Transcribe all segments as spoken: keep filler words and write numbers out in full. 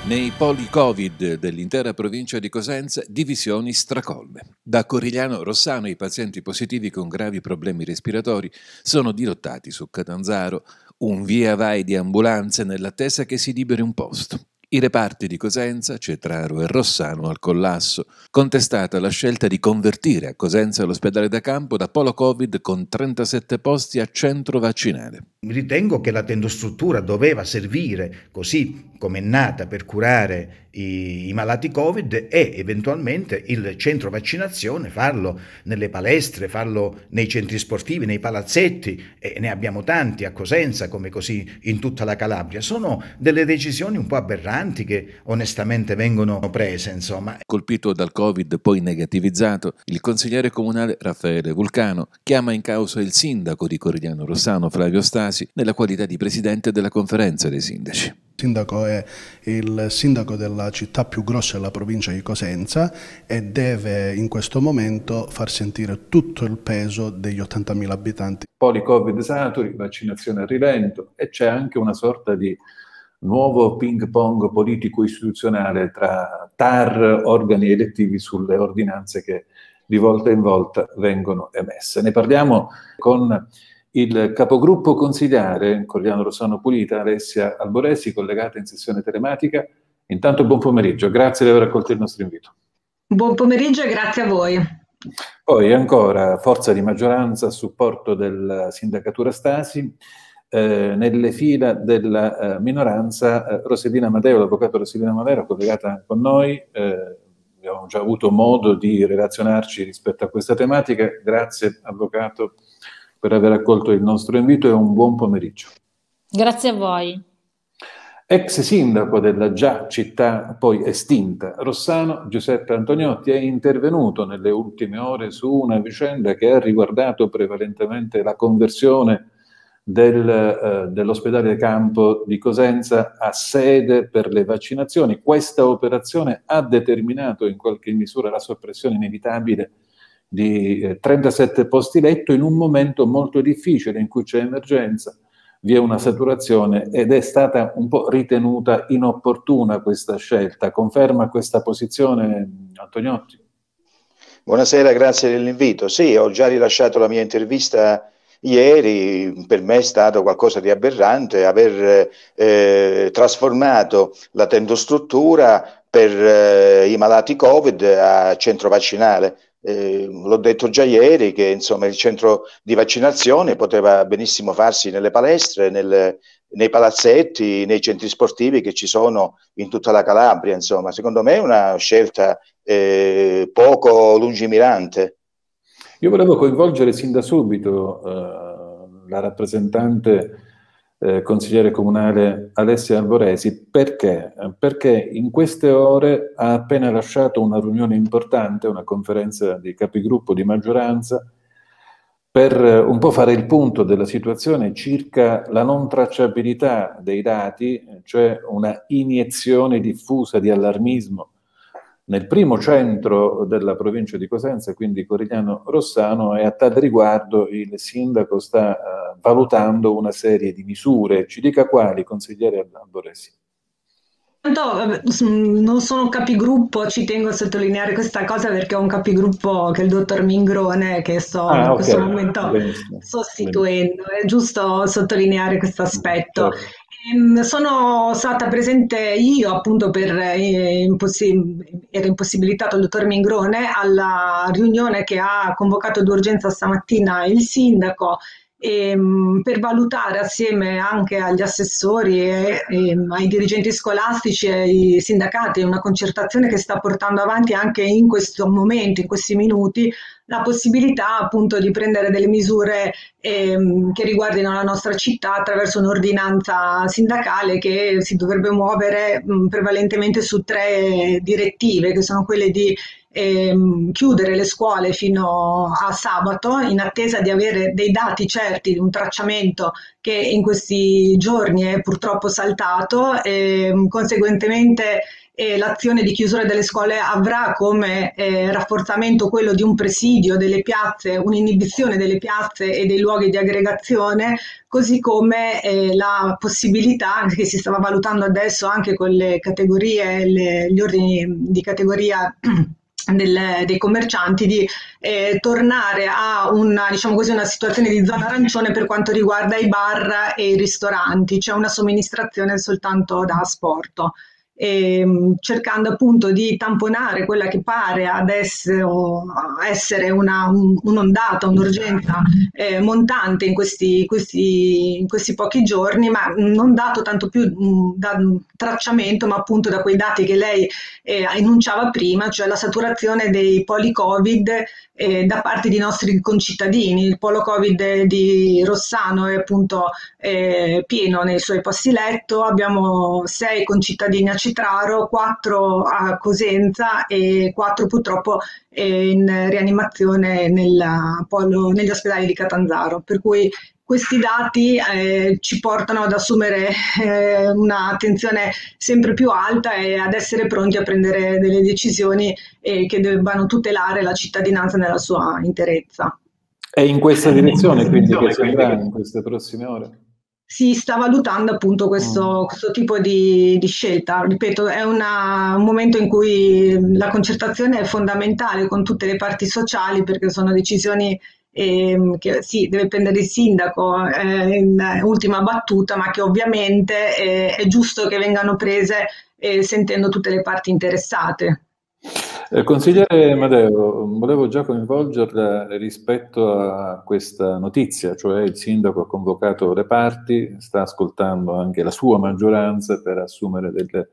Nei poli Covid dell'intera provincia di Cosenza, divisioni stracolme. Da Corigliano Rossano i pazienti positivi con gravi problemi respiratori sono dirottati su Catanzaro, un via vai di ambulanze nell'attesa che si liberi un posto. I reparti di Cosenza, Cetraro e Rossano al collasso, contestata la scelta di convertire a Cosenza l'ospedale da campo da polo Covid con trentasette posti a centro vaccinale. Ritengo che la tendostruttura doveva servire, così come è nata, per curare i, i malati Covid, e eventualmente il centro vaccinazione farlo nelle palestre, farlo nei centri sportivi, nei palazzetti, e ne abbiamo tanti a Cosenza come così in tutta la Calabria. Sono delle decisioni un po' aberranti che onestamente vengono prese, insomma. Colpito dal Covid poi negativizzato, il consigliere comunale Raffaele Vulcano chiama in causa il sindaco di Corigliano Rossano, Flavio Stasi, nella qualità di presidente della conferenza dei sindaci. Il sindaco è il sindaco della città più grossa della provincia di Cosenza e deve in questo momento far sentire tutto il peso degli ottantamila abitanti. Poli Covid saturi, vaccinazione a rilento, e c'è anche una sorta di nuovo ping pong politico-istituzionale tra T A R, organi elettivi sulle ordinanze che di volta in volta vengono emesse. Ne parliamo con il capogruppo consigliare Corigliano Rossano Pulita, Alessia Alboresi, collegata in sessione telematica. Intanto buon pomeriggio, grazie di aver accolto il nostro invito. Buon pomeriggio e grazie a voi. Poi ancora forza di maggioranza a supporto della sindacatura Stasi, eh, nelle fila della eh, minoranza eh, Rosedina Madeo, l'avvocato Rosedina Madeo, collegata con noi. Eh, abbiamo già avuto modo di relazionarci rispetto a questa tematica. Grazie avvocato per aver accolto il nostro invito e un buon pomeriggio. Grazie a voi. Ex sindaco della già città poi estinta Rossano, Giuseppe Antoniotti, è intervenuto nelle ultime ore su una vicenda che ha riguardato prevalentemente la conversione del, eh, dell'ospedale di campo di Cosenza a sede per le vaccinazioni. Questa operazione ha determinato in qualche misura la soppressione inevitabile di eh, trentasette posti letto in un momento molto difficile in cui c'è emergenza, vi è una saturazione ed è stata un po' ritenuta inopportuna questa scelta. Conferma questa posizione Antoniotti? Buonasera, grazie dell'invito. Sì, ho già rilasciato la mia intervista ieri. Per me è stato qualcosa di aberrante aver eh, trasformato la tendostruttura per eh, i malati Covid a centro vaccinale. Eh, l'ho detto già ieri che insomma il centro di vaccinazione poteva benissimo farsi nelle palestre, nel, nei palazzetti, nei centri sportivi che ci sono in tutta la Calabria. Insomma, secondo me è una scelta eh, poco lungimirante. Io volevo coinvolgere sin da subito eh, la rappresentante eh, consigliere comunale Alessia Alboresi. Perché? Perché in queste ore ha appena lasciato una riunione importante, una conferenza di capigruppo di maggioranza, per un po' fare il punto della situazione circa la non tracciabilità dei dati, cioè una iniezione diffusa di allarmismo nel primo centro della provincia di Cosenza, quindi Corigliano Rossano, e a tal riguardo il sindaco sta uh, valutando una serie di misure. Ci dica quali, consigliere Alboresi. Non sono capigruppo, ci tengo a sottolineare questa cosa perché ho un capigruppo che è il dottor Mingrone che sto ah, in okay. questo momento Benissimo. sostituendo. Benissimo. È giusto sottolineare questo aspetto. Certo. Sono stata presente io appunto per eh, impossi- era impossibilitato il dottor Mingrone alla riunione che ha convocato d'urgenza stamattina il sindaco e, per valutare assieme anche agli assessori e, e ai dirigenti scolastici e ai sindacati una concertazione che sta portando avanti anche in questo momento, in questi minuti, la possibilità appunto di prendere delle misure ehm, che riguardino la nostra città attraverso un'ordinanza sindacale che si dovrebbe muovere mh, prevalentemente su tre direttive, che sono quelle di ehm, chiudere le scuole fino a sabato in attesa di avere dei dati certi di un tracciamento che in questi giorni è purtroppo saltato e conseguentemente e l'azione di chiusura delle scuole avrà come eh, rafforzamento quello di un presidio delle piazze, un'inibizione delle piazze e dei luoghi di aggregazione, così come eh, la possibilità che si stava valutando adesso anche con le categorie, le, gli ordini di categoria del, dei commercianti di eh, tornare a una, diciamo così, una situazione di zona arancione per quanto riguarda i bar e i ristoranti, cioè una somministrazione soltanto da asporto. E, cercando appunto di tamponare quella che pare adesso essere una, un, un'ondata, un'urgenza eh, montante in questi, questi, in questi pochi giorni, ma non dato tanto più mh, da tracciamento, ma appunto da quei dati che lei eh, enunciava prima, cioè la saturazione dei poli Covid eh, da parte di nostri concittadini. Il polo Covid di Rossano è appunto eh, pieno nei suoi posti letto, abbiamo sei concittadini a Cetraro, quattro a Cosenza e quattro purtroppo eh, in rianimazione nel polo, negli ospedali di Catanzaro, per cui questi dati eh, ci portano ad assumere eh, un'attenzione sempre più alta e ad essere pronti a prendere delle decisioni eh, che debbano tutelare la cittadinanza nella sua interezza. È in questa direzione quindi che si andrà in queste prossime ore? Si sta valutando appunto questo, questo tipo di, di scelta. Ripeto, è una, un momento in cui la concertazione è fondamentale con tutte le parti sociali, perché sono decisioni eh, che sì, deve prendere il sindaco eh, in ultima battuta, ma che ovviamente eh, è giusto che vengano prese eh, sentendo tutte le parti interessate. Eh, consigliere Madeo, volevo già coinvolgerla rispetto a questa notizia, cioè il sindaco ha convocato le parti, sta ascoltando anche la sua maggioranza per assumere delle,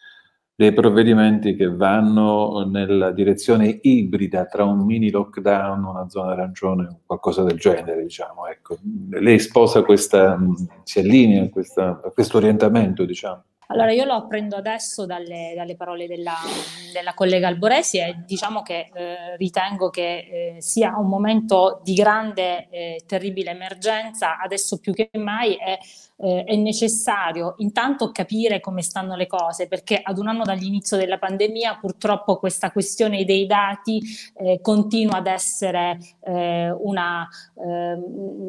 dei provvedimenti che vanno nella direzione ibrida tra un mini lockdown, una zona arancione, qualcosa del genere, diciamo. Ecco. Lei sposa questa, si allinea a, questa, a questo orientamento, diciamo? Allora, io lo prendo adesso dalle, dalle parole della, della collega Alboresi e diciamo che eh, ritengo che eh, sia un momento di grande e eh, terribile emergenza. Adesso più che mai è, eh, è necessario intanto capire come stanno le cose, perché ad un anno dall'inizio della pandemia purtroppo questa questione dei dati eh, continua ad essere, eh, una, eh,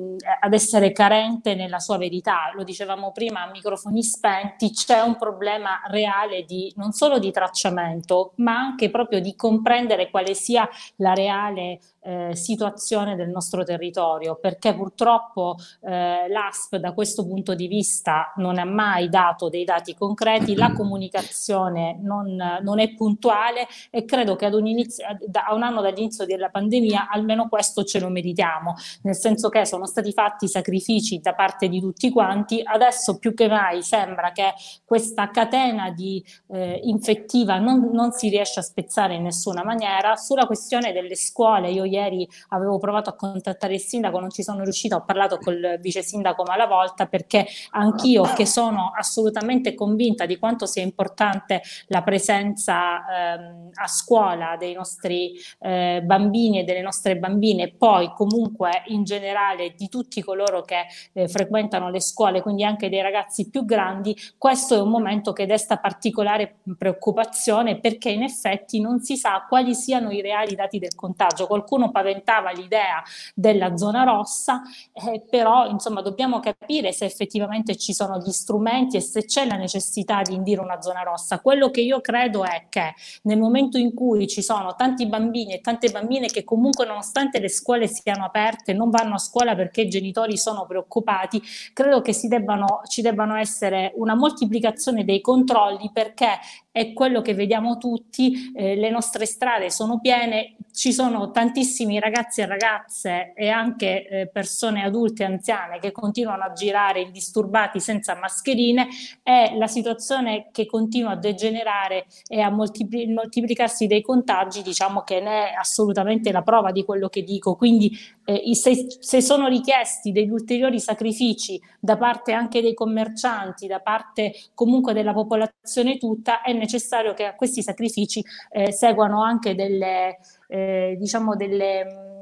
ad essere carente nella sua verità. Lo dicevamo prima a microfoni spenti, c'è un un problema reale di non solo di tracciamento, ma anche proprio di comprendere quale sia la reale eh, situazione del nostro territorio, perché purtroppo eh, l'A S P da questo punto di vista non ha mai dato dei dati concreti, la comunicazione non, non è puntuale e credo che ad un, inizio, a un anno dall'inizio della pandemia almeno questo ce lo meritiamo, nel senso che sono stati fatti sacrifici da parte di tutti quanti. Adesso più che mai sembra che questa catena di eh, infettiva non, non si riesce a spezzare in nessuna maniera. Sulla questione delle scuole, io ieri avevo provato a contattare il sindaco, non ci sono riuscita, ho parlato col vice sindaco Malavolta, perché anch'io, che sono assolutamente convinta di quanto sia importante la presenza ehm, a scuola dei nostri eh, bambini e delle nostre bambine, e poi comunque in generale di tutti coloro che eh, frequentano le scuole, quindi anche dei ragazzi più grandi, questo è un momento che desta particolare preoccupazione, perché in effetti non si sa quali siano i reali dati del contagio. Qualcuno paventava l'idea della zona rossa, eh, però insomma dobbiamo capire se effettivamente ci sono gli strumenti e se c'è la necessità di indire una zona rossa. Quello che io credo è che nel momento in cui ci sono tanti bambini e tante bambine che comunque, nonostante le scuole siano aperte, non vanno a scuola perché i genitori sono preoccupati, credo che si debbano, ci debbano essere una moltiplicazione dei controlli, perché è quello che vediamo tutti, eh, le nostre strade sono piene, ci sono tantissimi ragazzi e ragazze e anche eh, persone adulte e anziane che continuano a girare indisturbati senza mascherine, e la situazione che continua a degenerare e a moltipli- moltiplicarsi dei contagi, diciamo che ne è assolutamente la prova di quello che dico. Quindi eh, se, se sono richiesti degli ulteriori sacrifici da parte anche dei commercianti, da parte comunque della popolazione tutta, è necessario che a questi sacrifici eh, seguano anche delle, eh, diciamo delle,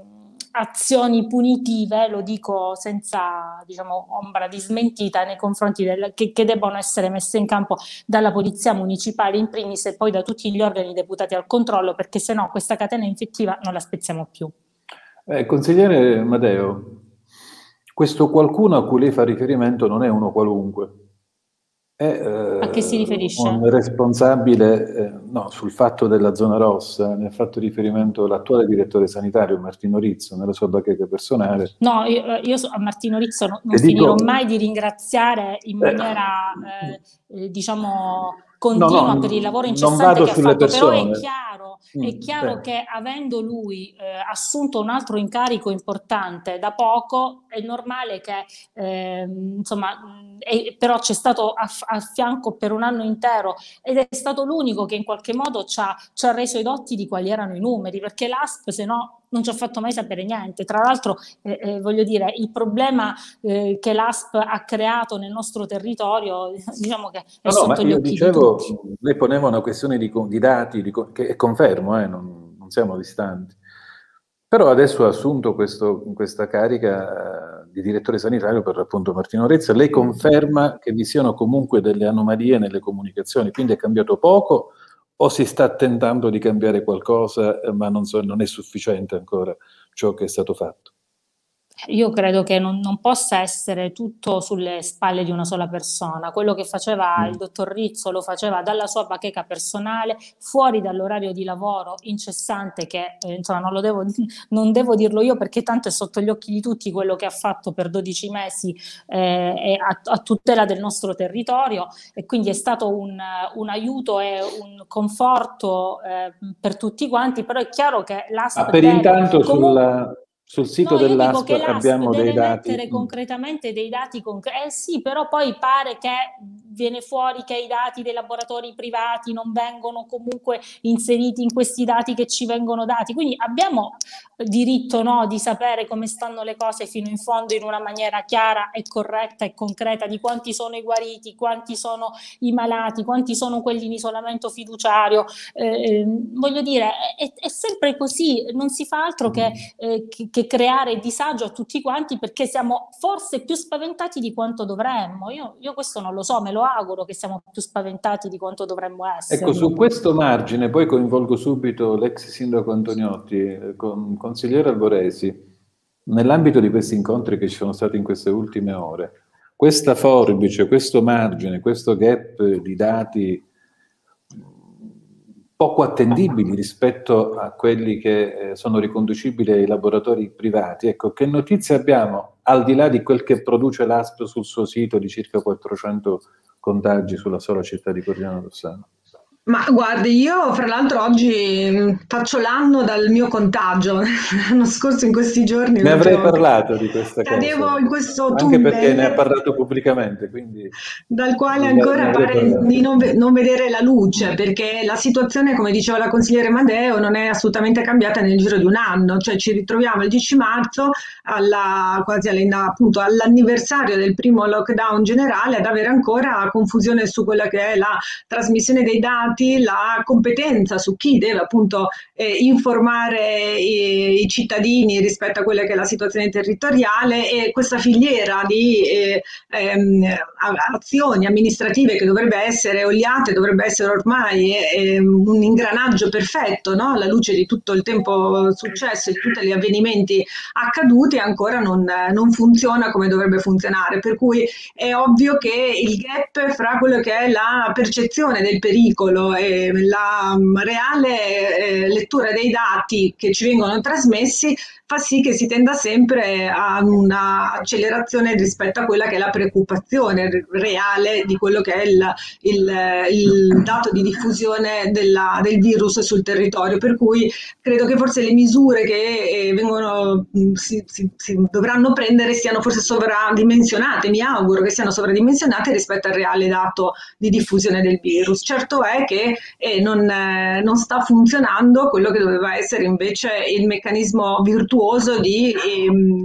azioni punitive, lo dico senza, diciamo, ombra di smentita, nei confronti del, che, che debbono essere messe in campo dalla polizia municipale in primis e poi da tutti gli organi deputati al controllo, perché se no questa catena infettiva non la spezziamo più. Eh, consigliere Madeo, questo qualcuno a cui lei fa riferimento non è uno qualunque. È, eh, a che si riferisce? Un responsabile, eh, no, sul fatto della zona rossa, ne ha fatto riferimento l'attuale direttore sanitario Martino Rizzo nella sua bacheca personale. No, io, io a Martino Rizzo non, non finirò dico, mai di ringraziare in maniera, eh, eh, diciamo, continua no, no, per il lavoro incessante che ha fatto, persone. Però è chiaro, mm, è chiaro eh. che avendo lui eh, assunto un altro incarico importante da poco, è normale che, eh, insomma, è, però c'è stato a, a fianco per un anno intero ed è stato l'unico che in qualche modo ci ha, ci ha reso i dotti di quali erano i numeri, perché l'A S P se no non ci ha fatto mai sapere niente. Tra l'altro, eh, eh, voglio dire, il problema eh, che l'A S P ha creato nel nostro territorio, diciamo che è no, sotto no, gli io occhi dicevo, di tutti. Lei poneva una questione di, di dati, di, che confermo, eh, non, non siamo distanti. Però adesso ha assunto questo, questa carica di direttore sanitario per appunto Martino Rezza. Lei conferma che vi siano comunque delle anomalie nelle comunicazioni, quindi è cambiato poco o si sta tentando di cambiare qualcosa, ma non, so, non è sufficiente ancora ciò che è stato fatto? Io credo che non, non possa essere tutto sulle spalle di una sola persona. Quello che faceva il dottor Rizzo lo faceva dalla sua bacheca personale, fuori dall'orario di lavoro incessante che, eh, insomma, non lo devo, non devo dirlo io perché tanto è sotto gli occhi di tutti quello che ha fatto per dodici mesi eh, a, a tutela del nostro territorio, e quindi è stato un, un aiuto e un conforto eh, per tutti quanti, però è chiaro che l'A S P ah, per deve, intanto comunque, sulla... Sul sito no, dell'A S P abbiamo deve dei dati. mettere concretamente dei dati concreti. Eh sì, però poi pare che viene fuori che i dati dei laboratori privati non vengono comunque inseriti in questi dati che ci vengono dati. Quindi abbiamo diritto, no, di sapere come stanno le cose fino in fondo in una maniera chiara e corretta e concreta di quanti sono i guariti, quanti sono i malati, quanti sono quelli in isolamento fiduciario. Eh, voglio dire, è, è sempre così, non si fa altro che, eh, che che creare disagio a tutti quanti perché siamo forse più spaventati di quanto dovremmo. Io, io questo non lo so, me lo auguro che siamo più spaventati di quanto dovremmo essere. Ecco, su questo margine poi coinvolgo subito l'ex sindaco Antoniotti, con consigliere Alboresi, nell'ambito di questi incontri che ci sono stati in queste ultime ore. Questa forbice, questo margine, questo gap di dati poco attendibili rispetto a quelli che eh, sono riconducibili ai laboratori privati. Ecco, che notizie abbiamo, al di là di quel che produce l'A S P sul suo sito di circa quattrocento contagi sulla sola città di Corigliano Rossano? Ma guardi, io fra l'altro oggi faccio l'anno dal mio contagio, l'anno scorso in questi giorni... Ne avrei parlato di questa cosa. Cadevo in questo Anche tunnel, perché ne ha parlato pubblicamente, quindi... Dal quale ancora pare di non, non vedere la luce, perché la situazione, come diceva la consigliere Madeo, non è assolutamente cambiata nel giro di un anno. Cioè ci ritroviamo il dieci marzo, alla, quasi appunto all'anniversario del primo lockdown generale, ad avere ancora confusione su quella che è la trasmissione dei dati, la competenza su chi deve appunto eh, informare i, i cittadini rispetto a quella che è la situazione territoriale, e questa filiera di eh, ehm, azioni amministrative che dovrebbe essere oliate, dovrebbe essere ormai eh, un ingranaggio perfetto, no? Alla luce di tutto il tempo successo e di tutti gli avvenimenti accaduti, ancora non, non funziona come dovrebbe funzionare, per cui è ovvio che il gap fra quello che è la percezione del pericolo e la reale eh, lettura dei dati che ci vengono trasmessi fa sì che si tenda sempre a una accelerazione rispetto a quella che è la preoccupazione reale di quello che è il, il, il dato di diffusione della, del virus sul territorio, per cui credo che forse le misure che eh, vengono, si, si, si dovranno prendere siano forse sovradimensionate, mi auguro che siano sovradimensionate rispetto al reale dato di diffusione del virus. Certo è che eh, non, eh, non sta funzionando quello che doveva essere invece il meccanismo virtuoso di ehm,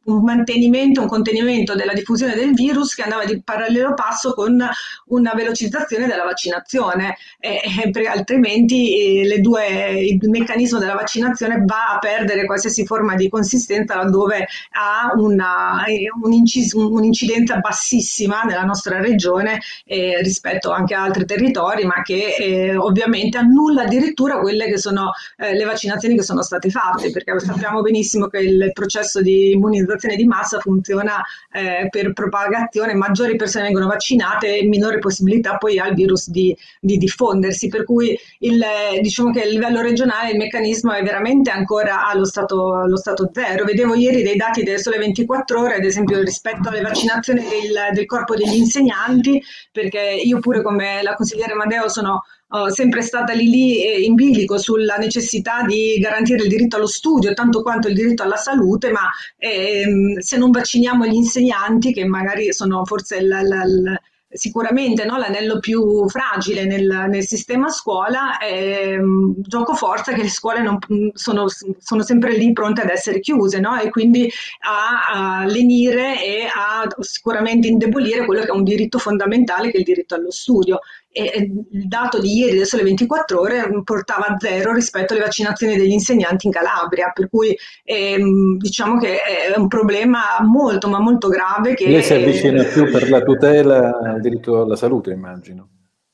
un mantenimento, un contenimento della diffusione del virus che andava di parallelo passo con una velocizzazione della vaccinazione, eh, perché altrimenti eh, le due, il meccanismo della vaccinazione va a perdere qualsiasi forma di consistenza laddove ha una, un'incidenza bassissima nella nostra regione eh, rispetto anche a altri territori, ma che eh, ovviamente annulla addirittura quelle che sono eh, le vaccinazioni che sono state fatte, perché sappiamo benissimo che il processo di immunizzazione di massa funziona eh, per propagazione, maggiori persone vengono vaccinate e minore possibilità poi ha il virus di, di diffondersi, per cui il, diciamo che a livello regionale il meccanismo è veramente ancora allo stato, allo stato zero. Vedevo ieri dei dati del Sole ventiquattro Ore, ad esempio rispetto alle vaccinazioni del, del corpo degli insegnanti, perché io pure come la consigliere Amadeo sono Uh, sempre stata lì lì eh, in bilico sulla necessità di garantire il diritto allo studio tanto quanto il diritto alla salute, ma ehm, se non vacciniamo gli insegnanti, che magari sono forse la, la, la, sicuramente no, l'anello più fragile nel, nel sistema scuola, ehm, gioco forza che le scuole non, sono, sono sempre lì pronte ad essere chiuse, no? E quindi a, a lenire e a sicuramente indebolire quello che è un diritto fondamentale, che è il diritto allo studio. E il dato di ieri del Sole ventiquattro Ore portava a zero rispetto alle vaccinazioni degli insegnanti in Calabria, per cui ehm, diciamo che è un problema molto ma molto grave che lei si avvicina più per la tutela al diritto alla salute, immagino.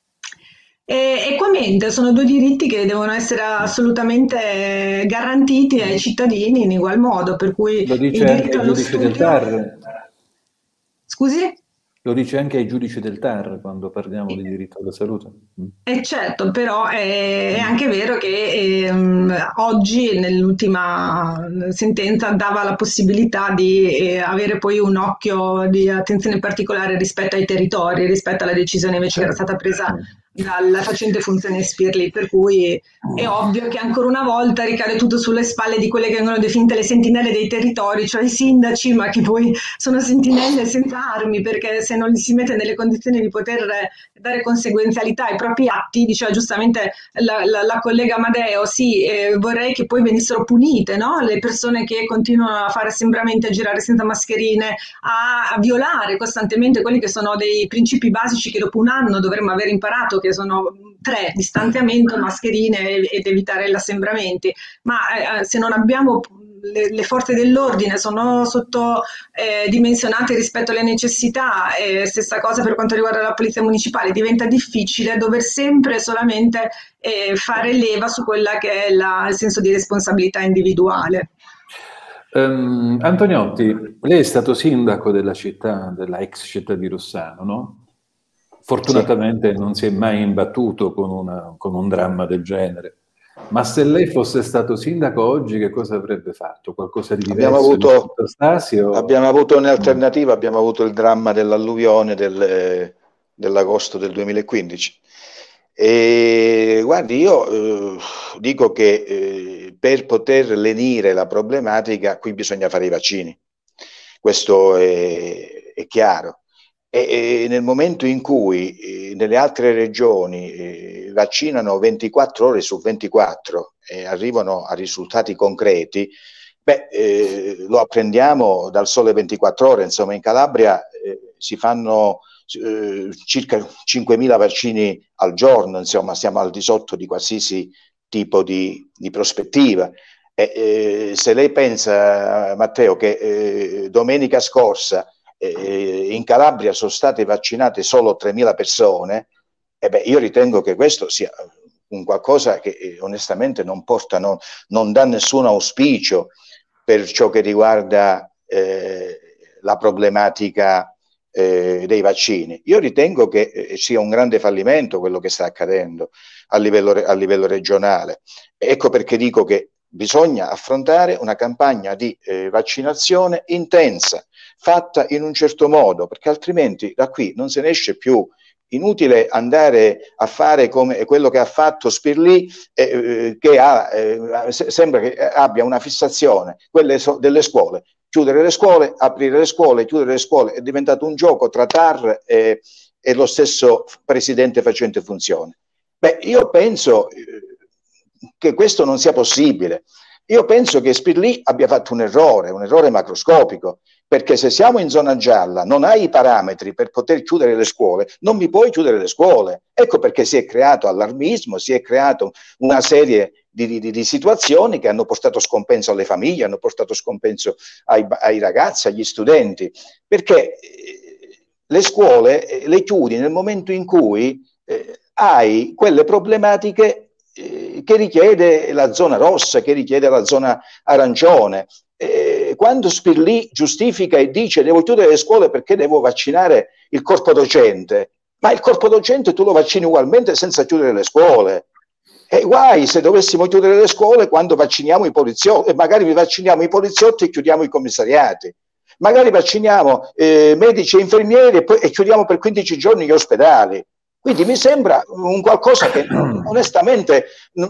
E, equamente, sono due diritti che devono essere assolutamente garantiti ai cittadini in ugual modo, per cui lo dice il anche diritto il allo giudice studio... del T A R. Scusi? Lo dice anche ai giudici del T A R quando parliamo di diritto alla salute. Eh certo, però è, è anche vero che ehm, oggi nell'ultima sentenza dava la possibilità di eh, avere poi un occhio di attenzione particolare rispetto ai territori, rispetto alla decisione invece che era stata presa dalla facente funzione Spirli, per cui è ovvio che ancora una volta ricade tutto sulle spalle di quelle che vengono definite le sentinelle dei territori, cioè i sindaci, ma che poi sono sentinelle senza armi, perché se non li si mette nelle condizioni di poter dare conseguenzialità ai propri atti, diceva giustamente la, la, la collega Amadeo, sì, eh, vorrei che poi venissero punite, no? Le persone che continuano a fare assembramenti, a girare senza mascherine, a, a violare costantemente quelli che sono dei principi basici che dopo un anno dovremmo aver imparato, che sono tre: distanziamento, mascherine ed evitare gli assembramenti. Ma eh, se non abbiamo le, le forze dell'ordine, sono sottodimensionate eh, rispetto alle necessità, eh, stessa cosa per quanto riguarda la polizia municipale, diventa difficile dover sempre solamente eh, fare leva su quella che è la, il senso di responsabilità individuale. Um, Antoniotti, lei è stato sindaco della città, della ex città di Rossano, no? Fortunatamente sì, non si è mai imbattuto con, una, con un dramma del genere. Ma se lei fosse stato sindaco oggi, che cosa avrebbe fatto? Qualcosa di diverso? Abbiamo avuto, Stasi, o... abbiamo avuto un'alternativa, abbiamo avuto il dramma dell'alluvione del, dell'agosto del duemilaquindici. E guardi, io eh, dico che eh, per poter lenire la problematica qui bisogna fare i vaccini. Questo è, è chiaro. E, e nel momento in cui eh, nelle altre regioni eh, vaccinano ventiquattro ore su ventiquattro e arrivano a risultati concreti, beh, eh, lo apprendiamo dal Sole ventiquattro Ore, insomma in Calabria eh, si fanno eh, circa cinquemila vaccini al giorno, insomma siamo al di sotto di qualsiasi tipo di, di prospettiva. E, eh, se lei pensa, Matteo, che eh, domenica scorsa Eh, in Calabria sono state vaccinate solo tremila persone, e beh, io ritengo che questo sia un qualcosa che eh, onestamente non porta, non, non dà nessun auspicio per ciò che riguarda eh, la problematica eh, dei vaccini. Io ritengo che eh, sia un grande fallimento quello che sta accadendo a livello, a livello regionale. Ecco perché dico che bisogna affrontare una campagna di eh, vaccinazione intensa, fatta in un certo modo, perché altrimenti da qui non se ne esce più. Inutile andare a fare come quello che ha fatto Spirli, eh, che ha, eh, sembra che abbia una fissazione, quelle so, delle scuole. Chiudere le scuole, aprire le scuole, chiudere le scuole, è diventato un gioco tra T A R e, e lo stesso presidente facente funzione. Beh, io penso eh, che questo non sia possibile. io penso che Spirlì abbia fatto un errore, un errore macroscopico, perché se siamo in zona gialla, non hai i parametri per poter chiudere le scuole, non mi puoi chiudere le scuole. Ecco perché si è creato allarmismo, si è creato una serie di, di, di situazioni che hanno portato scompenso alle famiglie, hanno portato scompenso ai, ai ragazzi, agli studenti, perché le scuole le chiudi nel momento in cui eh, hai quelle problematiche che richiede la zona rossa, che richiede la zona arancione. Eh, quando Spirlì giustifica e dice devo chiudere le scuole perché devo vaccinare il corpo docente, ma il corpo docente tu lo vaccini ugualmente senza chiudere le scuole. E guai se dovessimo chiudere le scuole quando vacciniamo i poliziotti, e magari vacciniamo i poliziotti e chiudiamo i commissariati. Magari vacciniamo eh, medici e infermieri e, poi, e chiudiamo per quindici giorni gli ospedali. Quindi mi sembra un qualcosa che onestamente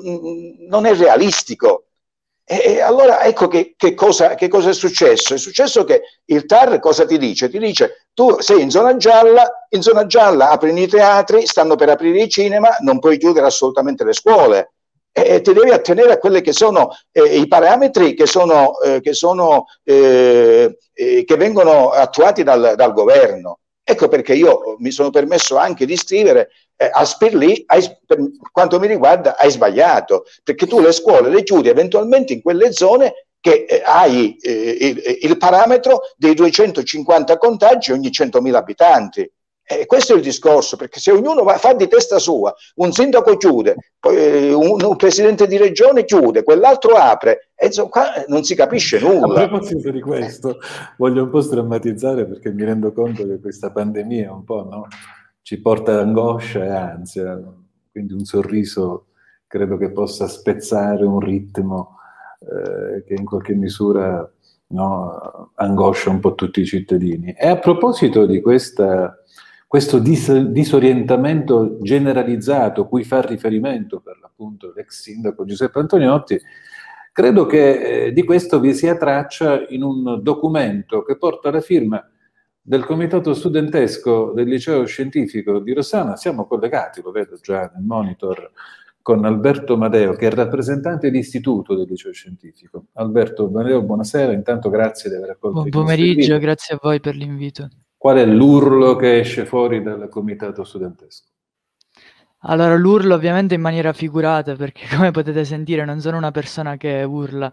non è realistico. E allora ecco che, che, cosa, che cosa è successo? È successo che il T A R cosa ti dice? Ti dice tu sei in zona gialla, in zona gialla aprono i teatri, stanno per aprire i cinema, non puoi chiudere assolutamente le scuole. E ti devi attenere a quelli che sono eh, i parametri che, sono, eh, che, sono, eh, eh, che vengono attuati dal, dal governo. Ecco perché io mi sono permesso anche di scrivere eh, a Spirlì, hai, per quanto mi riguarda, hai sbagliato, perché tu le scuole le chiudi eventualmente in quelle zone che eh, hai eh, il, il parametro dei duecentocinquanta contagi ogni centomila abitanti. E questo è il discorso, perché se ognuno va, fa di testa sua, un sindaco chiude, poi un, un presidente di regione chiude, quell'altro apre, e insomma, qua non si capisce nulla. A proposito di questo, voglio un po' strammatizzare perché mi rendo conto che questa pandemia un po', no, ci porta angoscia e ansia, quindi un sorriso credo che possa spezzare un ritmo eh, che in qualche misura, no, angoscia un po' tutti i cittadini. E a proposito di questa... questo dis disorientamento generalizzato cui fa riferimento per l'appunto l'ex sindaco Giuseppe Antoniotti, credo che eh, di questo vi sia traccia in un documento che porta la firma del comitato studentesco del liceo scientifico di Rossana. Siamo collegati, lo vedo già nel monitor, con Alberto Madeo, che è rappresentante d'istituto del liceo scientifico. Alberto Madeo, buonasera, intanto grazie di aver accolto il Buon pomeriggio, grazie a voi per l'invito. Qual è l'urlo che esce fuori dal comitato studentesco? Allora, l'urlo ovviamente in maniera figurata, perché come potete sentire non sono una persona che urla.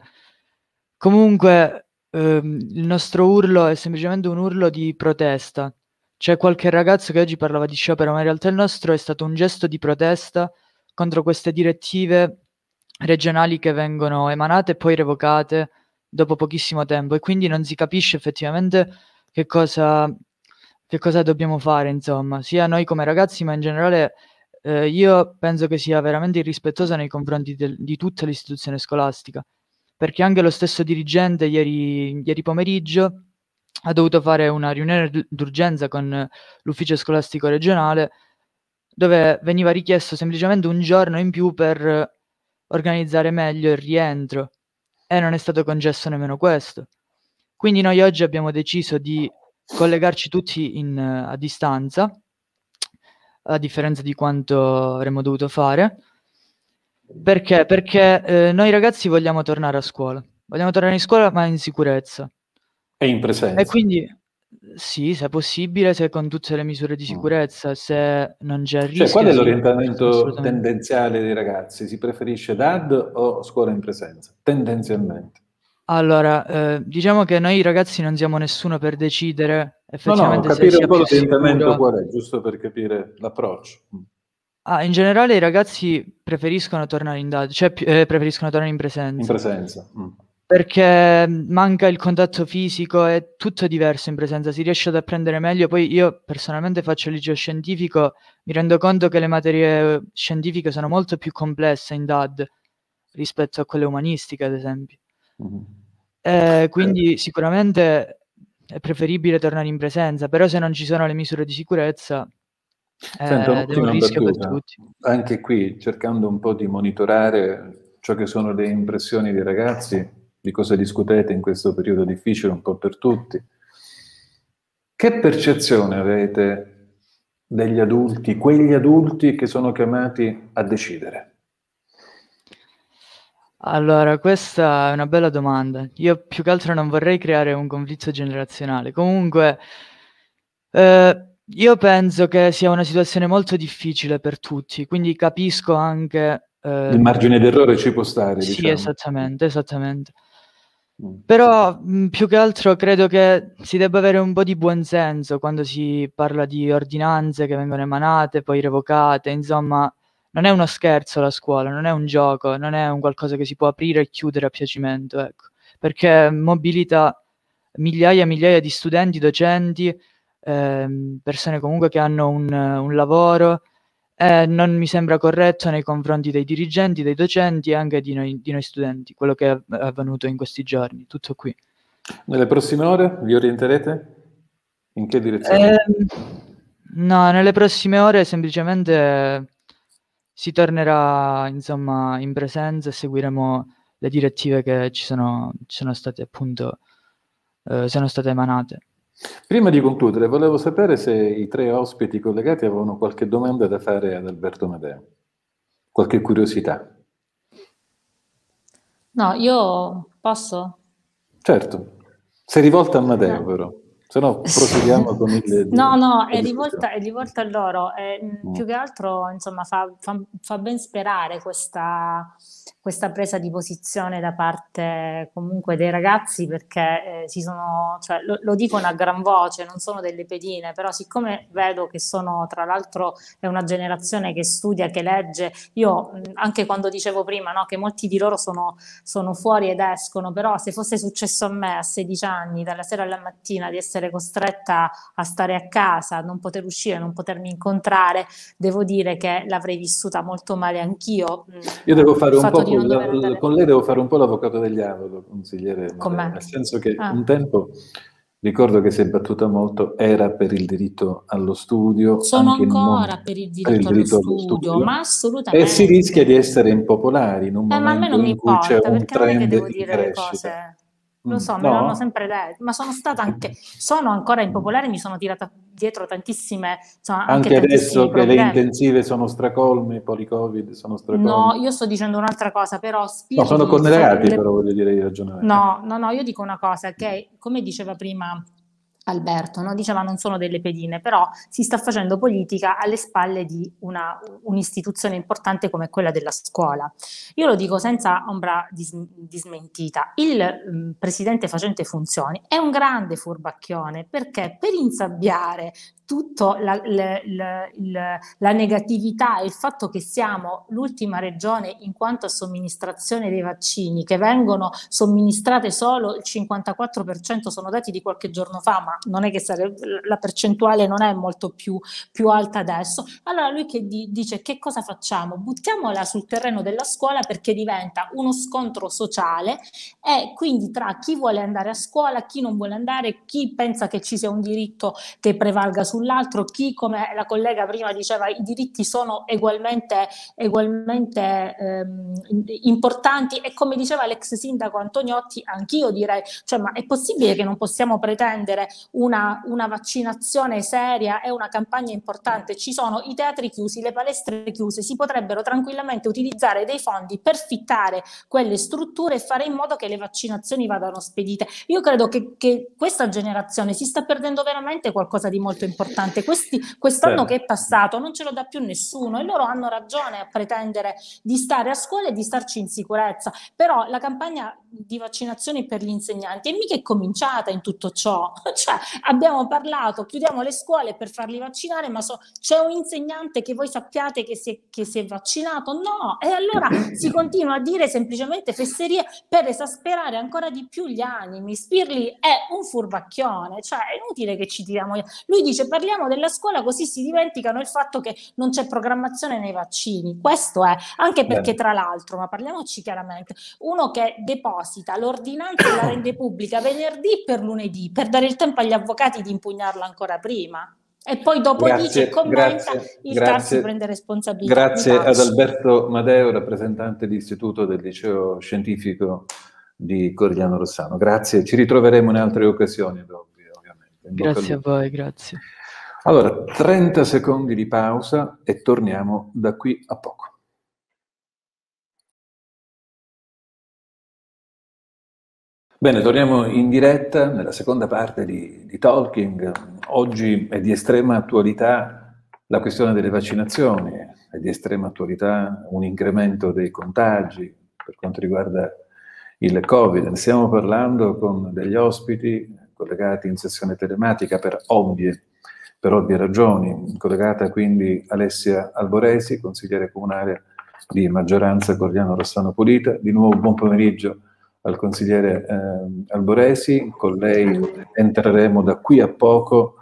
Comunque ehm, il nostro urlo è semplicemente un urlo di protesta. C'è qualche ragazzo che oggi parlava di sciopero, ma in realtà il nostro è stato un gesto di protesta contro queste direttive regionali che vengono emanate e poi revocate dopo pochissimo tempo, e quindi non si capisce effettivamente che cosa... che cosa dobbiamo fare, insomma, sia noi come ragazzi, ma in generale eh, io penso che sia veramente irrispettosa nei confronti del, di tutta l'istituzione scolastica, perché anche lo stesso dirigente ieri, ieri pomeriggio ha dovuto fare una riunione d'urgenza con l'ufficio scolastico regionale, dove veniva richiesto semplicemente un giorno in più per organizzare meglio il rientro, e non è stato concesso nemmeno questo. Quindi noi oggi abbiamo deciso di collegarci tutti in, uh, a distanza, a differenza di quanto avremmo dovuto fare. Perché? Perché eh, noi ragazzi vogliamo tornare a scuola. Vogliamo tornare in scuola, ma in sicurezza. E in presenza. E quindi, sì, se è possibile, se con tutte le misure di sicurezza, mm. se non c'è rischio... Cioè, qual è sì, l'orientamento tendenziale dei ragazzi? Si preferisce D A D o scuola in presenza? Tendenzialmente. Allora, eh, diciamo che noi ragazzi non siamo nessuno per decidere effettivamente no, no, capire se sia un po' più l'orientamento sicuro. Qual è, giusto per capire l'approccio. Ah, in generale i ragazzi preferiscono tornare in D A D, cioè eh, preferiscono tornare in presenza. In presenza. Mm. Perché manca il contatto fisico, è tutto diverso in presenza, si riesce ad apprendere meglio. Poi io personalmente faccio il liceo scientifico, mi rendo conto che le materie scientifiche sono molto più complesse in D A D rispetto a quelle umanistiche, ad esempio. Mm-hmm. Eh, quindi sicuramente è preferibile tornare in presenza, però se non ci sono le misure di sicurezza eh, Senta, è un rischio battuta. per tutti. Anche qui, cercando un po' di monitorare ciò che sono le impressioni dei ragazzi, di cosa discutete in questo periodo difficile un po' per tutti, che percezione avete degli adulti, quegli adulti che sono chiamati a decidere? Allora, questa è una bella domanda. Io più che altro non vorrei creare un conflitto generazionale. Comunque, eh, io penso che sia una situazione molto difficile per tutti, quindi capisco anche... eh, Il margine d'errore ci può stare, Sì, diciamo. esattamente, esattamente. Mm. Però mh, più che altro credo che si debba avere un po' di buonsenso quando si parla di ordinanze che vengono emanate, poi revocate, insomma, non è uno scherzo la scuola, non è un gioco, non è un qualcosa che si può aprire e chiudere a piacimento, ecco, perché mobilita migliaia e migliaia di studenti, docenti, ehm, persone comunque che hanno un, un lavoro. Eh, non mi sembra corretto nei confronti dei dirigenti, dei docenti e anche di noi, di noi studenti, quello che è avvenuto in questi giorni. Tutto qui. Nelle prossime ore vi orienterete? In che direzione? Eh, no, nelle prossime ore semplicemente si tornerà, insomma, in presenza e seguiremo le direttive che ci sono, ci sono state appunto eh, sono state emanate. Prima di concludere, volevo sapere se i tre ospiti collegati avevano qualche domanda da fare ad Alberto Madeo, qualche curiosità. No, io posso? Certo, sei rivolta a Madeo No. però, se no proseguiamo con il... No, no, è la rivolta, è rivolta a loro. Eh, Mm. più che altro, insomma, fa, fa, fa ben sperare questa, questa presa di posizione da parte comunque dei ragazzi, perché eh, si sono, cioè, lo, lo dicono a gran voce, non sono delle pedine, però siccome vedo che sono, tra l'altro, è una generazione che studia, che legge, io mh, anche quando dicevo prima, no, che molti di loro sono, sono fuori ed escono, però se fosse successo a me a sedici anni, dalla sera alla mattina, di essere costretta a stare a casa, non poter uscire, non potermi incontrare, devo dire che l'avrei vissuta molto male anch'io. Io devo fare Il un fatto po' di non con, dover la- andare con lei devo fare un po' l'avvocato del diavolo, consigliere con Madeo, me. nel senso che Ah. un tempo ricordo che si è battuta molto, era per il diritto allo studio, Sono anche in un ancora momento- per il per il diritto allo diritto allo studio, studio, ma e assolutamente. si rischia di essere impopolari in un Eh, ma a me momento non mi in cui c'è importa, un perché non è che trend devo in dire le crescita. cose. Lo Mm, so, me l'hanno no? sempre detto, ma sono stata anche, sono ancora impopolare, mi sono tirata dietro tantissime, insomma, anche Anche tantissimi adesso che le problemi. intensive sono stracolme, i poli-covid sono stracolmi. No, io sto dicendo un'altra cosa, però No, spiriti, sono collegati, le- però voglio dire, i ragionamenti. No, no, no, io dico una cosa che, come diceva prima Alberto, no? Diceva non sono delle pedine, però si sta facendo politica alle spalle di una, un'istituzione importante come quella della scuola. Io lo dico senza ombra di, di smentita. Il mh, presidente facente funzioni è un grande furbacchione, perché per insabbiare tutta la, la, la, la, la negatività e il fatto che siamo l'ultima regione in quanto a somministrazione dei vaccini, che vengono somministrate solo il cinquantaquattro per cento, sono dati di qualche giorno fa, ma non è che sarebbe, la percentuale non è molto più, più alta adesso. Allora lui che di, dice che cosa facciamo? Buttiamola sul terreno della scuola, perché diventa uno scontro sociale, e quindi tra chi vuole andare a scuola, chi non vuole andare, chi pensa che ci sia un diritto che prevalga sull'altro, chi, come la collega prima diceva, i diritti sono ugualmente, ugualmente ehm, importanti, e come diceva l'ex sindaco Antoniotti, anch'io direi, cioè, ma è possibile che non possiamo pretendere una, una vaccinazione seria e una campagna importante? Ci sono i teatri chiusi, le palestre chiuse, si potrebbero tranquillamente utilizzare dei fondi per fittare quelle strutture e fare in modo che le vaccinazioni vadano spedite. Io credo che, che questa generazione si sta perdendo veramente qualcosa di molto importante. Questi, quest'anno che è passato non ce lo dà più nessuno, e loro hanno ragione a pretendere di stare a scuola e di starci in sicurezza, però la campagna di vaccinazioni per gli insegnanti è mica cominciata in tutto ciò. Cioè, abbiamo parlato, chiudiamo le scuole per farli vaccinare, ma so, c'è un insegnante che voi sappiate che si, è, che si è vaccinato? No, e allora si continua a dire semplicemente fesserie per esasperare ancora di più gli animi. Spirli è un furbacchione, cioè è inutile che ci tiriamo. Lui dice parliamo della scuola così si dimenticano il fatto che non c'è programmazione nei vaccini. Questo è, anche perché Bene. tra l'altro, ma parliamoci chiaramente, uno che deposita l'ordinanza e la rende pubblica venerdì per lunedì, per dare il tempo agli avvocati di impugnarla ancora prima, e poi dopo Grazie, dice, commenta, grazie, il T A R grazie. si prende responsabilità. Grazie ad Alberto Madeo, rappresentante d'istituto del liceo scientifico di Corigliano Rossano. Grazie, ci ritroveremo in altre occasioni, ovviamente. In bocca al Grazie a lupo. voi, grazie. Allora, trenta secondi di pausa e torniamo da qui a poco. Bene, torniamo in diretta nella seconda parte di, di Talking. Oggi è di estrema attualità la questione delle vaccinazioni, è di estrema attualità un incremento dei contagi per quanto riguarda il Covid. Ne stiamo parlando con degli ospiti collegati in sessione telematica per ovvie, per ovvie ragioni, collegata quindi Alessia Alboresi, consigliere comunale di maggioranza Corigliano Rossano Pulita. Di nuovo buon pomeriggio al consigliere eh, Alboresi. Con lei entreremo da qui a poco,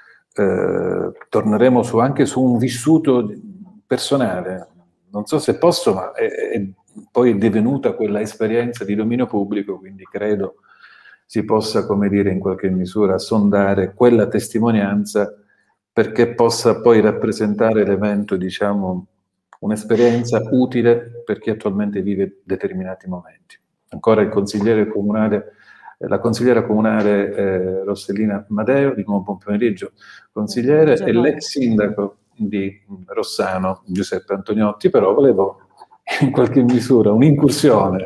eh, torneremo su, anche su un vissuto personale. Non so se posso, ma è, è, poi è divenuta quella esperienza di dominio pubblico, quindi credo si possa, come dire, in qualche misura sondare quella testimonianza perché possa poi rappresentare l'evento, diciamo, un'esperienza utile per chi attualmente vive determinati momenti. Ancora il consigliere comunale, la consigliera comunale eh, Rossellina Madeo, di nuovo buon pomeriggio, consigliere, e l'ex sindaco di Rossano, Giuseppe Antoniotti, però volevo in qualche misura un'incursione,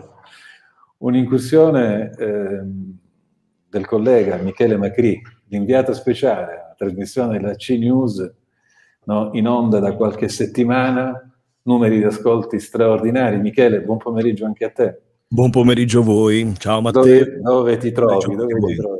un'incursione eh, del collega Michele Macri, l'inviato speciale alla trasmissione della C-News, no, in onda da qualche settimana, numeri di ascolti straordinari. Michele, buon pomeriggio anche a te. Buon pomeriggio a voi, ciao Matteo. Dove, dove ti trovi? Dove ti trovi?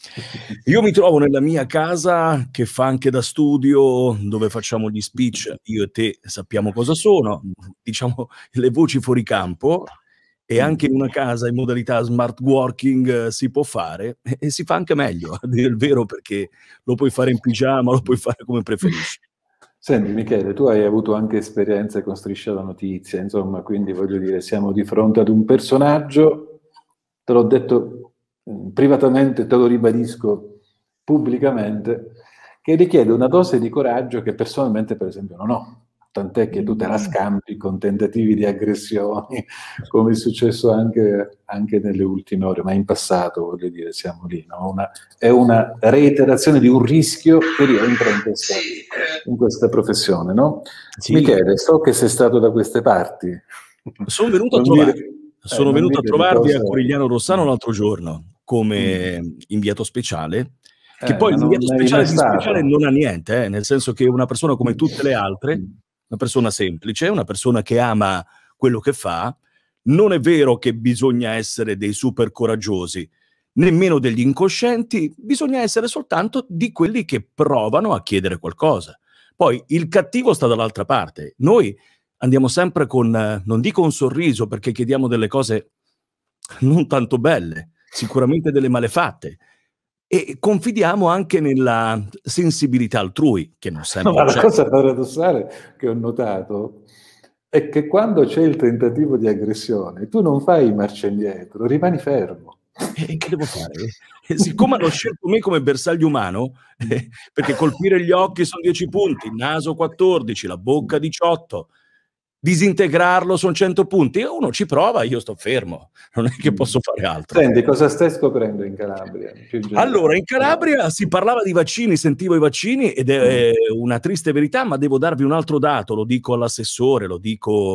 Io mi trovo nella mia casa che fa anche da studio, dove facciamo gli speech, io e te sappiamo cosa sono, diciamo le voci fuori campo, e anche in una casa in modalità smart working si può fare, e, e si fa anche meglio, a dire il vero, perché lo puoi fare in pigiama, lo puoi fare come preferisci. Senti Michele, tu hai avuto anche esperienze con Striscia la Notizia, insomma, quindi voglio dire, siamo di fronte ad un personaggio, te l'ho detto eh, privatamente, te lo ribadisco pubblicamente, che richiede una dose di coraggio che personalmente, per esempio, non ho. Tant'è che tu te la scampi con tentativi di aggressioni, come è successo anche, anche nelle ultime ore, ma in passato, voglio dire, siamo lì, no? Una, è una reiterazione di un rischio che rientra in questa, in questa professione, no? Sì. Michele, so che sei stato da queste parti. Sono venuto Non a trovarvi, dire- sono eh, venuto non a dire trovarvi cosa- a Corigliano Rossano l'altro giorno, come Mm. inviato speciale, che Eh, poi ma non l'inviato eri speciale mai di stato. speciale non ha niente, eh, nel senso che è una persona come tutte le altre, una persona semplice, una persona che ama quello che fa. Non è vero che bisogna essere dei super coraggiosi, nemmeno degli incoscienti, bisogna essere soltanto di quelli che provano a chiedere qualcosa. Poi il cattivo sta dall'altra parte. Noi andiamo sempre con, eh, non dico un sorriso, perché chiediamo delle cose non tanto belle, sicuramente delle malefatte, e confidiamo anche nella sensibilità altrui, che non No, sempre ma la c'è. cosa paradossale che ho notato è che quando c'è il tentativo di aggressione, tu non fai marcia indietro, rimani fermo. E che devo fare? E siccome hanno scelto me come bersaglio umano, eh, perché colpire gli occhi sono dieci punti, il naso quattordici, la bocca diciotto, disintegrarlo sono cento punti, e uno ci prova, io sto fermo, non è che posso fare altro. Senti, cosa stai scoprendo in Calabria? Più in generale? Allora, in Calabria si parlava di vaccini, sentivo i vaccini, ed è una triste verità, ma devo darvi un altro dato, lo dico all'assessore, lo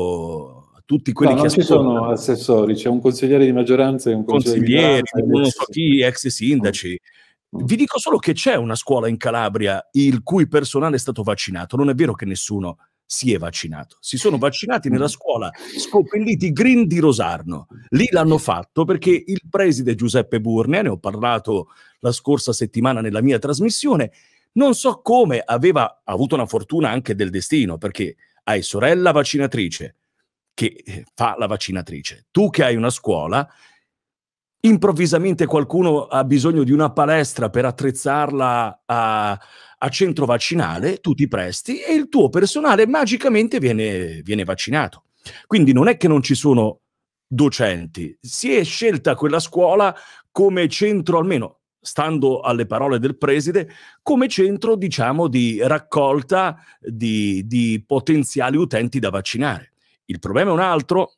dico a tutti quelli No, che non ci ascoltano. sono assessori, c'è un consigliere di maggioranza e un consigliere di Consiglieri, minoranza. non so chi, ex sindaci. Vi dico solo che c'è una scuola in Calabria il cui personale è stato vaccinato. Non è vero che nessuno si è vaccinato. Si sono vaccinati nella scuola Scopelliti Green di Rosarno. Lì l'hanno fatto perché il preside Giuseppe Burne, ne ho parlato la scorsa settimana nella mia trasmissione, non so come aveva avuto una fortuna anche del destino, perché hai sorella vaccinatrice che fa la vaccinatrice, tu che hai una scuola, improvvisamente qualcuno ha bisogno di una palestra per attrezzarla a, a centro vaccinale, tu ti presti e il tuo personale magicamente viene, viene vaccinato. Quindi non è che non ci sono docenti, si è scelta quella scuola come centro, almeno stando alle parole del preside, come centro, diciamo, di raccolta di, di potenziali utenti da vaccinare. Il problema è un altro,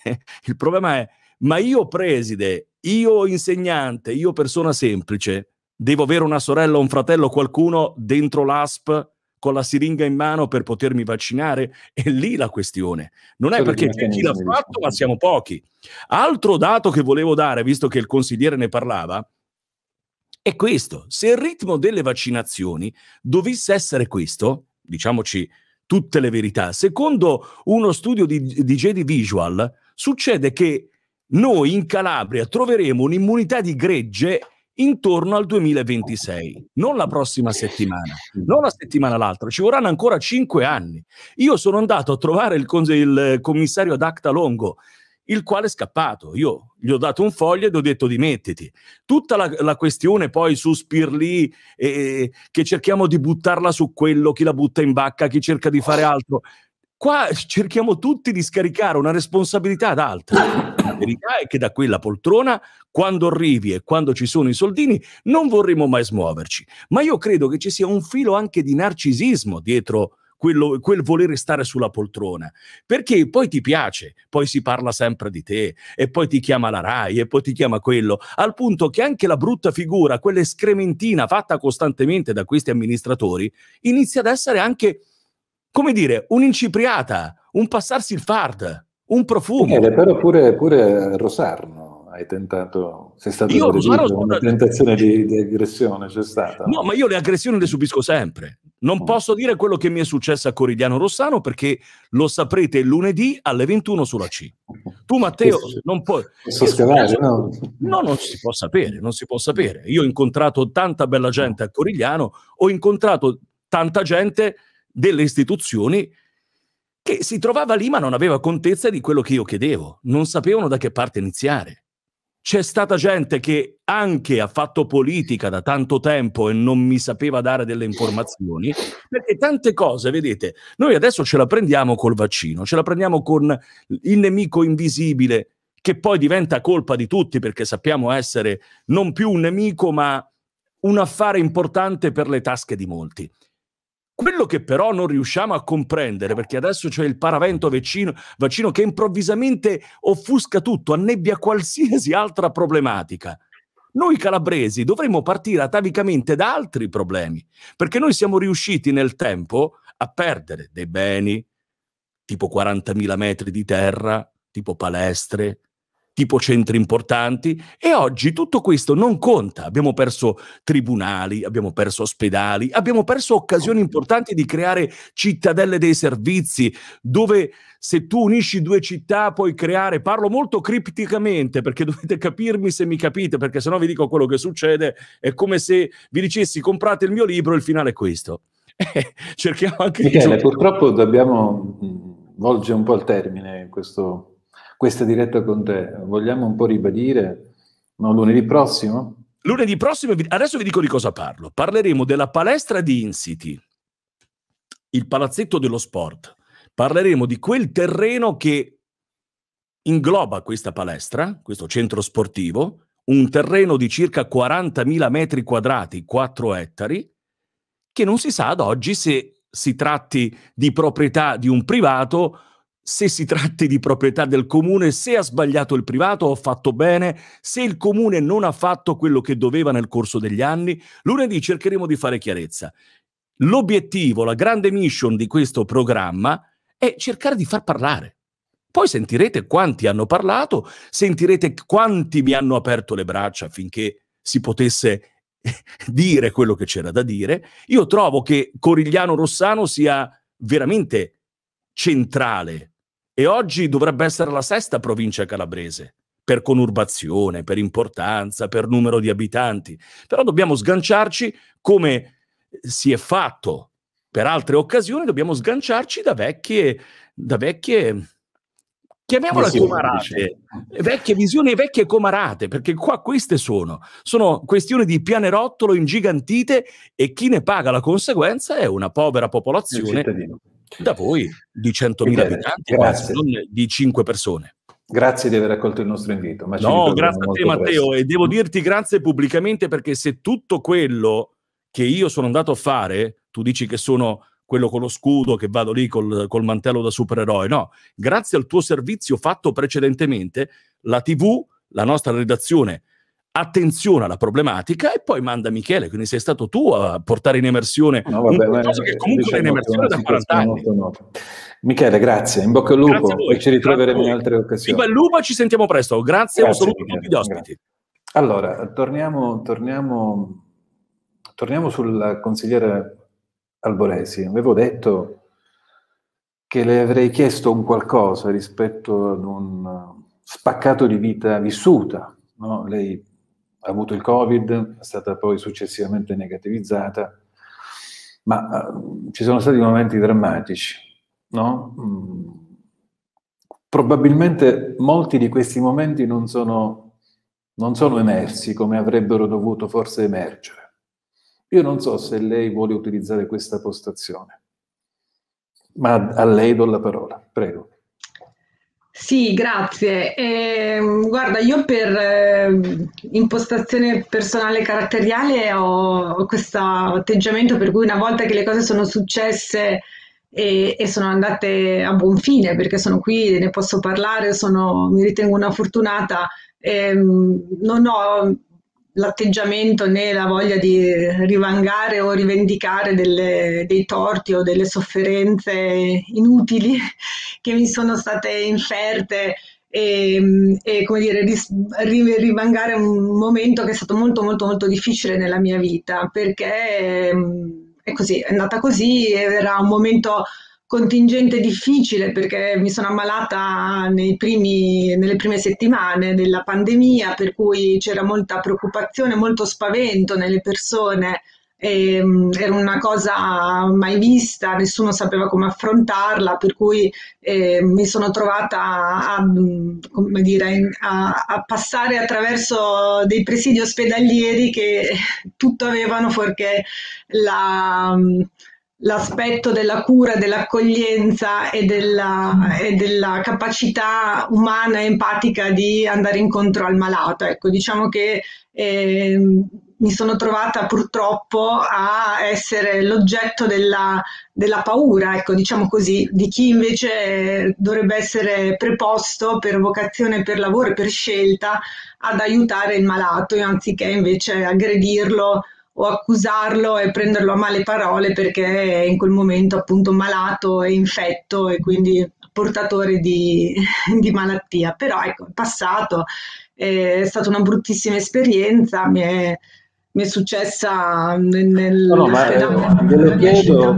il problema è, ma io preside, io insegnante, io persona semplice, devo avere una sorella o un fratello, qualcuno dentro l'A S P con la siringa in mano per potermi vaccinare? È lì la questione. Non è Solo perché i c'è chi l'ha meccanismi, fatto, diciamo. ma siamo pochi. Altro dato che volevo dare, visto che il consigliere ne parlava, è questo: se il ritmo delle vaccinazioni dovesse essere questo, diciamoci tutte le verità, secondo uno studio di, di J D Visual, succede che noi in Calabria troveremo un'immunità di gregge intorno al duemilaventisei, non la prossima settimana, non la settimana l'altra, ci vorranno ancora cinque anni. Io sono andato a trovare il, il commissario ad Acta Longo, il quale è scappato. Io gli ho dato un foglio ed ho detto dimettiti. Tutta la, la questione poi su Spirlì, eh, che cerchiamo di buttarla su quello, chi la butta in bacca, chi cerca di fare altro. Qua cerchiamo tutti di scaricare una responsabilità ad altri. La verità è che da quella poltrona, quando arrivi e quando ci sono i soldini, non vorremmo mai smuoverci. Ma io credo che ci sia un filo anche di narcisismo dietro quello, quel volere stare sulla poltrona, perché poi ti piace, poi si parla sempre di te, e poi ti chiama la Rai, e poi ti chiama quello, al punto che anche la brutta figura, quella escrementina fatta costantemente da questi amministratori, inizia ad essere anche, come dire, un'incipriata, un passarsi il fard, un profumo. Eh, però pure, pure Rosarno hai tentato, sei stato Io Rosarno aggredito, una tentazione di, di aggressione c'è stata. No, ma io le aggressioni le subisco sempre. Non posso dire quello che mi è successo a Corigliano Rossano, perché lo saprete il lunedì alle ventuno sulla C. Tu, Matteo, non puoi... Posso scavare, no? No, non si può sapere, non si può sapere. Io ho incontrato tanta bella gente a Corigliano, ho incontrato tanta gente delle istituzioni che si trovava lì ma non aveva contezza di quello che io chiedevo, non sapevano da che parte iniziare. C'è stata gente che anche ha fatto politica da tanto tempo e non mi sapeva dare delle informazioni, perché tante cose, vedete, noi adesso ce la prendiamo col vaccino, ce la prendiamo con il nemico invisibile, che poi diventa colpa di tutti, perché sappiamo essere non più un nemico ma un affare importante per le tasche di molti. Quello che però non riusciamo a comprendere, perché adesso c'è il paravento vaccino, vaccino che improvvisamente offusca tutto, annebbia qualsiasi altra problematica. Noi calabresi dovremmo partire atavicamente da altri problemi, perché noi siamo riusciti nel tempo a perdere dei beni, tipo quarantamila metri di terra, tipo palestre, tipo centri importanti, e oggi tutto questo non conta. Abbiamo perso tribunali, abbiamo perso ospedali, abbiamo perso occasioni importanti di creare cittadelle dei servizi, dove se tu unisci due città puoi creare, parlo molto cripticamente perché dovete capirmi se mi capite, perché sennò vi dico quello che succede, è come se vi dicessi comprate il mio libro e il finale è questo. Cerchiamo anche Michele, di... purtroppo dobbiamo volgere un po' al termine questo... questa diretta con te. Vogliamo un po' ribadire, no, lunedì prossimo? Lunedì prossimo, adesso vi dico di cosa parlo. Parleremo della palestra di InCity, il palazzetto dello sport. Parleremo di quel terreno che ingloba questa palestra, questo centro sportivo, un terreno di circa quarantamila metri quadrati, quattro ettari, che non si sa ad oggi se si tratti di proprietà di un privato, se si tratti di proprietà del comune, se ha sbagliato il privato o ha fatto bene, se il comune non ha fatto quello che doveva nel corso degli anni. Lunedì cercheremo di fare chiarezza. L'obiettivo, la grande mission di questo programma è cercare di far parlare. Poi sentirete quanti hanno parlato, sentirete quanti mi hanno aperto le braccia affinché si potesse dire quello che c'era da dire. Io trovo che Corigliano Rossano sia veramente centrale e oggi dovrebbe essere la sesta provincia calabrese per conurbazione, per importanza, per numero di abitanti, però dobbiamo sganciarci, come si è fatto per altre occasioni, dobbiamo sganciarci da vecchie da vecchie chiamiamole visioni, comarate, diciamo. vecchie visioni e vecchie comarate, perché qua queste sono sono questioni di pianerottolo ingigantite e chi ne paga la conseguenza è una povera popolazione da voi di centomila abitanti, quasi, non di cinque persone. Grazie di aver accolto il nostro invito. Ma no, grazie a te Matteo, presto. E devo dirti grazie pubblicamente, perché se tutto quello che io sono andato a fare, tu dici che sono quello con lo scudo, che vado lì col, col mantello da supereroe, no, grazie al tuo servizio fatto precedentemente, la tivù, la nostra redazione, attenzione alla problematica, e poi manda Michele, quindi sei stato tu a portare in emersione no, vabbè, un qualcosa che comunque diciamo è in emersione da quaranta anni. Michele, grazie, in bocca al lupo e ci ritroveremo in altre occasioni. Viva il lupo, ci sentiamo presto, grazie, grazie un saluto a tutti gli ospiti. Grazie. Allora, torniamo, torniamo, torniamo sul consigliere Alboresi. Avevo detto che le avrei chiesto un qualcosa rispetto ad un spaccato di vita vissuta, no? Lei ha avuto il Covid, è stata poi successivamente negativizzata, ma uh, ci sono stati momenti drammatici, no? Mm. Probabilmente molti di questi momenti non sono, non sono emersi come avrebbero dovuto forse emergere. Io non so se lei vuole utilizzare questa postazione, ma a lei do la parola, prego. Sì, grazie. Eh, guarda, io per eh, impostazione personale caratteriale ho questo atteggiamento per cui una volta che le cose sono successe e, e sono andate a buon fine, perché sono qui, ne posso parlare, sono, mi ritengo una fortunata, ehm, non ho l'atteggiamento né la voglia di rivangare o rivendicare delle, dei torti o delle sofferenze inutili che mi sono state inferte e, e come dire, rivangare un momento che è stato molto molto molto difficile nella mia vita, perché è così, è andata così, era un momento contingente difficile perché mi sono ammalata nei primi, nelle prime settimane della pandemia, per cui c'era molta preoccupazione, molto spavento nelle persone, e, era una cosa mai vista, nessuno sapeva come affrontarla, per cui eh, mi sono trovata a, come dire, a, a passare attraverso dei presidi ospedalieri che tutto avevano fuorché la... l'aspetto della cura, dell'accoglienza e della, e della capacità umana e empatica di andare incontro al malato. Ecco, diciamo che eh, mi sono trovata purtroppo a essere l'oggetto della, della paura, ecco, diciamo così, di chi invece dovrebbe essere preposto per vocazione, per lavoro e per scelta ad aiutare il malato, anziché invece aggredirlo o accusarlo e prenderlo a male parole perché è in quel momento appunto malato e infetto e quindi portatore di, di malattia. Però ecco, è passato, è stata una bruttissima esperienza, mi è, mi è successa nel... No, no, ma eh, ve lo chiedo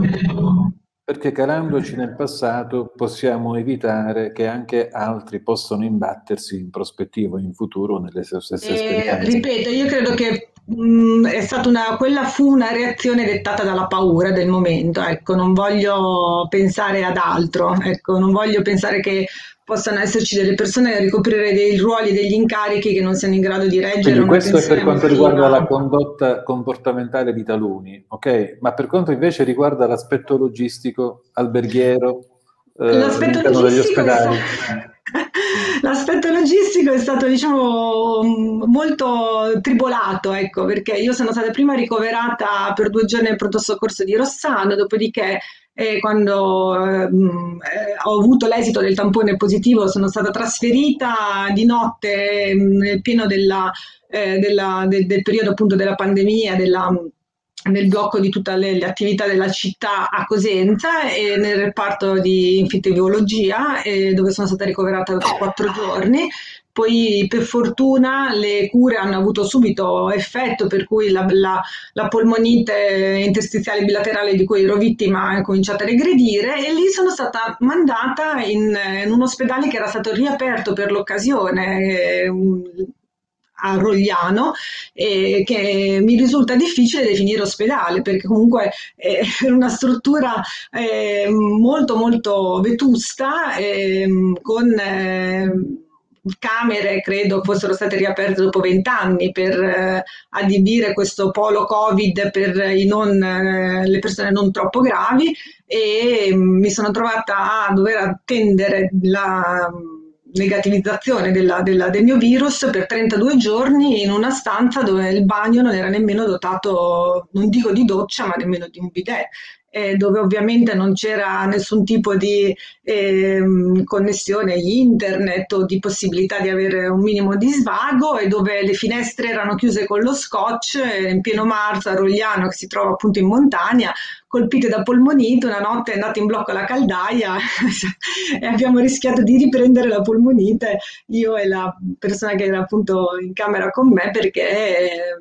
perché calandoci nel passato possiamo evitare che anche altri possano imbattersi in prospettiva, in futuro, nelle stesse esperienze. Eh, ripeto, io credo che mh, è stata una, quella fu una reazione dettata dalla paura del momento, ecco, non voglio pensare ad altro, ecco, non voglio pensare che possano esserci delle persone a ricoprire dei ruoli e degli incarichi che non siano in grado di reggere. Quindi una questo è per quanto emotiva. riguarda la condotta comportamentale di taluni, ok? Ma per quanto invece riguarda l'aspetto logistico, alberghiero, eh, l'aspetto all'interno degli ospedali? L'aspetto logistico è stato, diciamo, molto tribolato, ecco, perché io sono stata prima ricoverata per due giorni al pronto soccorso di Rossano, dopodiché eh, quando eh, ho avuto l'esito del tampone positivo sono stata trasferita di notte nel pieno della, eh, della, del, del periodo appunto della pandemia, della nel blocco di tutte le, le attività della città a Cosenza e nel reparto di infettivologia eh, dove sono stata ricoverata quattro giorni. Poi per fortuna le cure hanno avuto subito effetto, per cui la, la, la polmonite interstiziale bilaterale di cui ero vittima è cominciata a regredire e lì sono stata mandata in, in un ospedale che era stato riaperto per l'occasione, eh, a Rogliano, eh, che mi risulta difficile definire ospedale perché comunque è una struttura eh, molto molto vetusta eh, con eh, camere, credo fossero state riaperte dopo vent'anni per eh, adibire questo polo Covid per i non, eh, le persone non troppo gravi e eh, mi sono trovata a dover attendere la negativizzazione della, della, del mio virus per trentadue giorni in una stanza dove il bagno non era nemmeno dotato, non dico di doccia, ma nemmeno di un bidet. eh, dove ovviamente non c'era nessun tipo di eh, connessione internet o di possibilità di avere un minimo di svago, e dove le finestre erano chiuse con lo scotch, eh, in pieno marzo a Rogliano, che si trova appunto in montagna, colpite da polmonite. Una notte è andata in blocco la caldaia e abbiamo rischiato di riprendere la polmonite, io e la persona che era appunto in camera con me, perché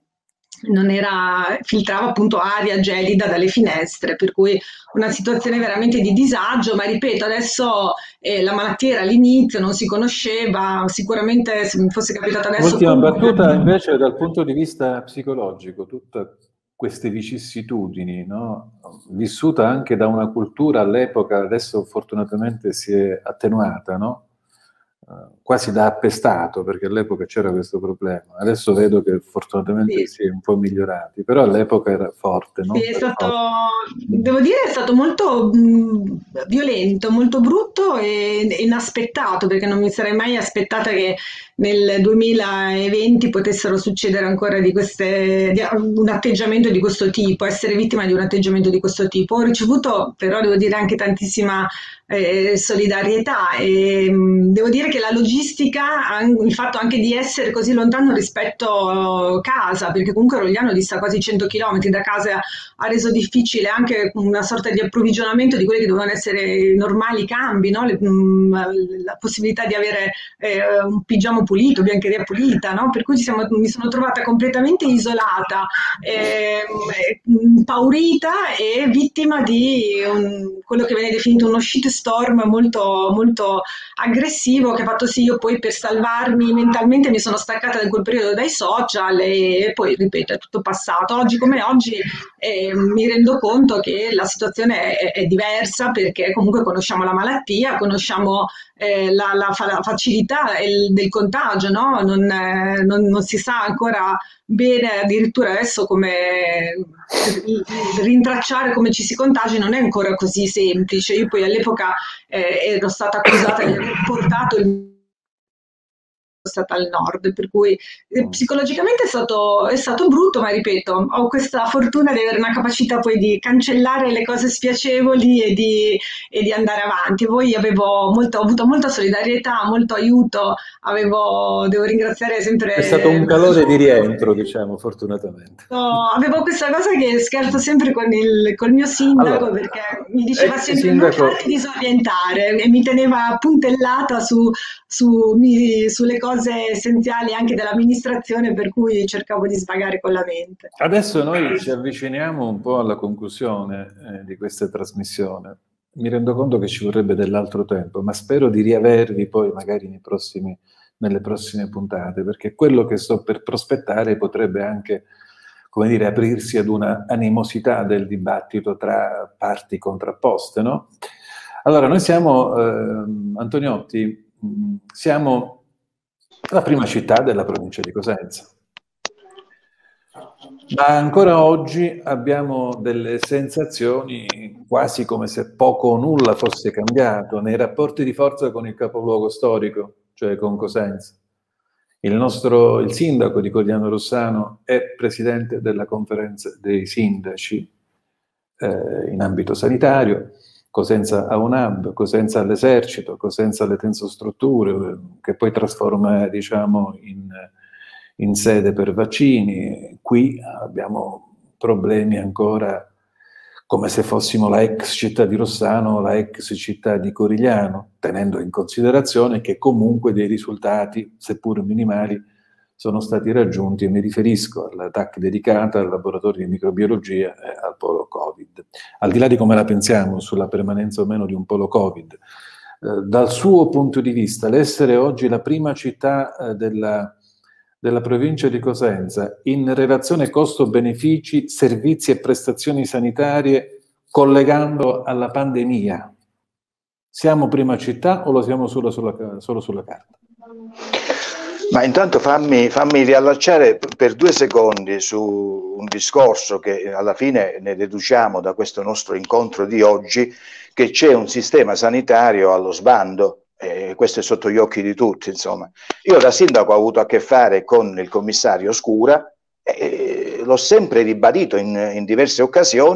non era, filtrava appunto aria gelida dalle finestre, per cui una situazione veramente di disagio. Ma ripeto, adesso eh, la malattia era all'inizio, non si conosceva, sicuramente se mi fosse capitato adesso... Ultima battuta invece dal punto di vista psicologico, tutte queste vicissitudini, no? Vissuta anche da una cultura all'epoca, adesso fortunatamente si è attenuata, no? Uh, quasi da appestato, perché all'epoca c'era questo problema. Adesso vedo che fortunatamente sì. si è un po' migliorati, però all'epoca era forte, no? Sì, è stato, devo dire, è stato molto mh, violento, molto brutto e inaspettato, perché non mi sarei mai aspettata che nel duemilaventi potessero succedere ancora di queste, di un atteggiamento di questo tipo, essere vittima di un atteggiamento di questo tipo. Ho ricevuto, però devo dire, anche tantissima eh, solidarietà, e mh, devo dire che la logistica, il fatto anche di essere così lontano rispetto a casa, perché comunque Rogliano dista quasi cento chilometri da casa, ha reso difficile anche una sorta di approvvigionamento di quelli che dovevano essere normali cambi, no? Le, mh, la possibilità di avere eh, un pigiama pulito, biancheria pulita, no? Per cui ci siamo, mi sono trovata completamente isolata, eh, impaurita e vittima di un, quello che viene definito uno shitstorm molto, molto aggressivo, che ha fatto sì, io poi per salvarmi mentalmente mi sono staccata in quel periodo dai social, e poi ripeto è tutto passato. Oggi come oggi eh, mi rendo conto che la situazione è, è diversa, perché comunque conosciamo la malattia, conosciamo eh, la, la, la facilità il, del contagio, no? non, eh, non, non si sa ancora bene, addirittura adesso, come rintracciare come ci si contagi non è ancora così semplice. Io poi all'epoca eh, ero stata accusata di aver portato il stata al nord, per cui eh, psicologicamente è stato, è stato brutto, ma ripeto, ho questa fortuna di avere una capacità poi di cancellare le cose spiacevoli e di, e di andare avanti. Poi avevo molto, ho avuto molta solidarietà, molto aiuto, avevo, devo ringraziare sempre... È stato un calore di rientro, diciamo, fortunatamente. No, avevo questa cosa che scherzo sempre con il col mio sindaco, allora, perché mi diceva sempre sindaco... non farti disorientare, e mi teneva puntellata su, su, mi, sulle cose essenziali anche dell'amministrazione, per cui cercavo di svagare con la mente. Adesso noi ci avviciniamo un po' alla conclusione eh, di questa trasmissione. Mi rendo conto che ci vorrebbe dell'altro tempo, ma spero di riavervi poi magari nei prossimi, nelle prossime puntate, perché quello che sto per prospettare potrebbe anche, come dire, aprirsi ad una animosità del dibattito tra parti contrapposte, no? Allora, noi siamo, eh, Antoniotti, mh, siamo la prima città della provincia di Cosenza. Ma ancora oggi abbiamo delle sensazioni quasi come se poco o nulla fosse cambiato nei rapporti di forza con il capoluogo storico, cioè con Cosenza. Il nostro, il sindaco di Corigliano Rossano è presidente della conferenza dei sindaci eh, in ambito sanitario. Cosenza ha un hub, Cosenza ha l'esercito, Cosenza ha le tensostrutture, che poi trasforma, diciamo, in, in sede per vaccini. Qui abbiamo problemi ancora come se fossimo la ex città di Rossano o la ex città di Corigliano, tenendo in considerazione che comunque dei risultati, seppur minimali, sono stati raggiunti, e mi riferisco alla T A C dedicata, al laboratorio di microbiologia e al polo Covid. Al di là di come la pensiamo sulla permanenza o meno di un polo Covid, eh, dal suo punto di vista, l'essere oggi la prima città eh, della, della provincia di Cosenza in relazione costo-benefici, servizi e prestazioni sanitarie, collegando alla pandemia, siamo prima città o lo siamo solo sulla, solo sulla carta? Ma intanto fammi, fammi riallacciare per due secondi su un discorso che alla fine ne deduciamo da questo nostro incontro di oggi, che c'è un sistema sanitario allo sbando, e questo è sotto gli occhi di tutti, insomma. Io da sindaco ho avuto a che fare con il commissario Scura, e l'ho sempre ribadito in, in diverse occasioni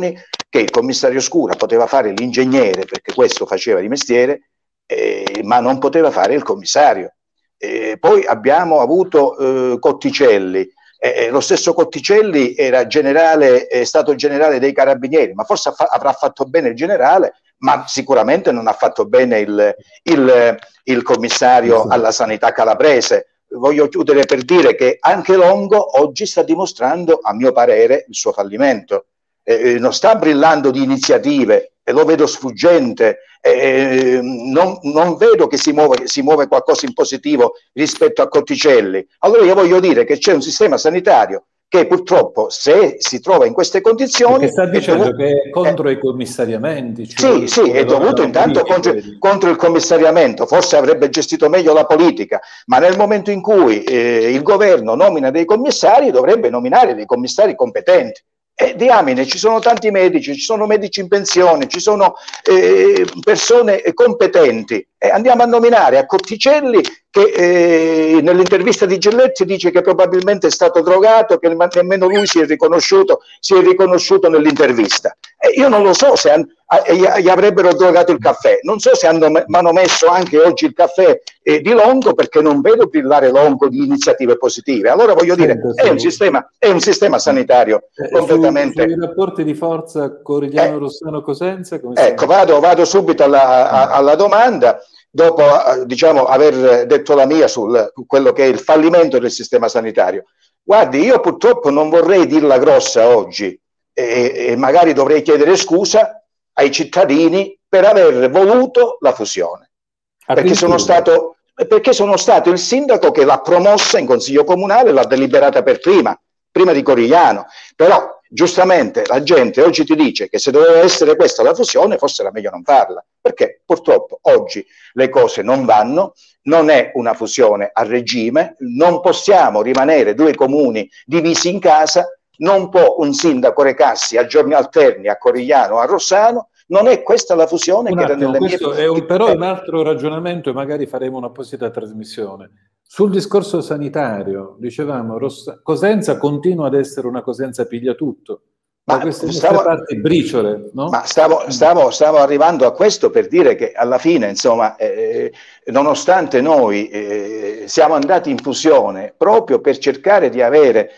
che il commissario Scura poteva fare l'ingegnere, perché questo faceva di mestiere, eh, ma non poteva fare il commissario. Eh, poi abbiamo avuto eh, Cotticelli. Eh, lo stesso Cotticelli era generale, è stato generale dei Carabinieri, ma forse fa avrà fatto bene il generale, ma sicuramente non ha fatto bene il, il, il commissario alla sanità calabrese. Voglio chiudere per dire che anche Longo oggi sta dimostrando, a mio parere, il suo fallimento. Eh, non sta brillando di iniziative, e lo vedo sfuggente, eh, non, non vedo che si muove, si muove qualcosa in positivo rispetto a Cotticelli. Allora io voglio dire che c'è un sistema sanitario che purtroppo, se si trova in queste condizioni... Perché sta dicendo dovuto, che è contro eh, i commissariamenti. Sì, sì, è dovuto intanto contro, contro il commissariamento, forse avrebbe gestito meglio la politica, ma nel momento in cui eh, il governo nomina dei commissari, dovrebbe nominare dei commissari competenti. E diamine, ci sono tanti medici, ci sono medici in pensione, ci sono eh, persone competenti. E andiamo a nominare a Cotticelli, che eh, nell'intervista di Gelletti dice che probabilmente è stato drogato, che nemmeno lui si è riconosciuto, si è riconosciuto nell'intervista. E io non lo so se han, a, gli avrebbero drogato il caffè, non so se hanno, hanno messo anche oggi il caffè eh, di Longo, perché non vedo brillare Longo di iniziative positive. Allora voglio dire, Senta, è un sistema, è un sistema sanitario eh, completamente... Su, sui rapporti di forza Corigliano eh, Rossano Cosenza? Come ecco, vado, vado subito alla, a, alla domanda. Dopo diciamo aver detto la mia sul quello che è il fallimento del sistema sanitario, guardi, io purtroppo non vorrei dirla grossa oggi e, e magari dovrei chiedere scusa ai cittadini per aver voluto la fusione, perché sono stato, perché sono stato il sindaco che l'ha promossa in consiglio comunale, l'ha deliberata per prima, prima di Corigliano, però giustamente la gente oggi ti dice che se doveva essere questa la fusione forse era meglio non farla, perché purtroppo oggi le cose non vanno, non è una fusione a regime, non possiamo rimanere due comuni divisi in casa, non può un sindaco recarsi a giorni alterni a Corigliano o a Rossano, non è questa la fusione un che attimo, era nelle questo mie... è un, però è un altro ragionamento e magari faremo un'apposita trasmissione. Sul discorso sanitario, dicevamo, Rossa, Cosenza continua ad essere una Cosenza piglia tutto, ma da queste stavo, parti briciole, no? Ma stavo, stavo, stavo arrivando a questo per dire che alla fine, insomma, eh, nonostante noi eh, siamo andati in fusione proprio per cercare di avere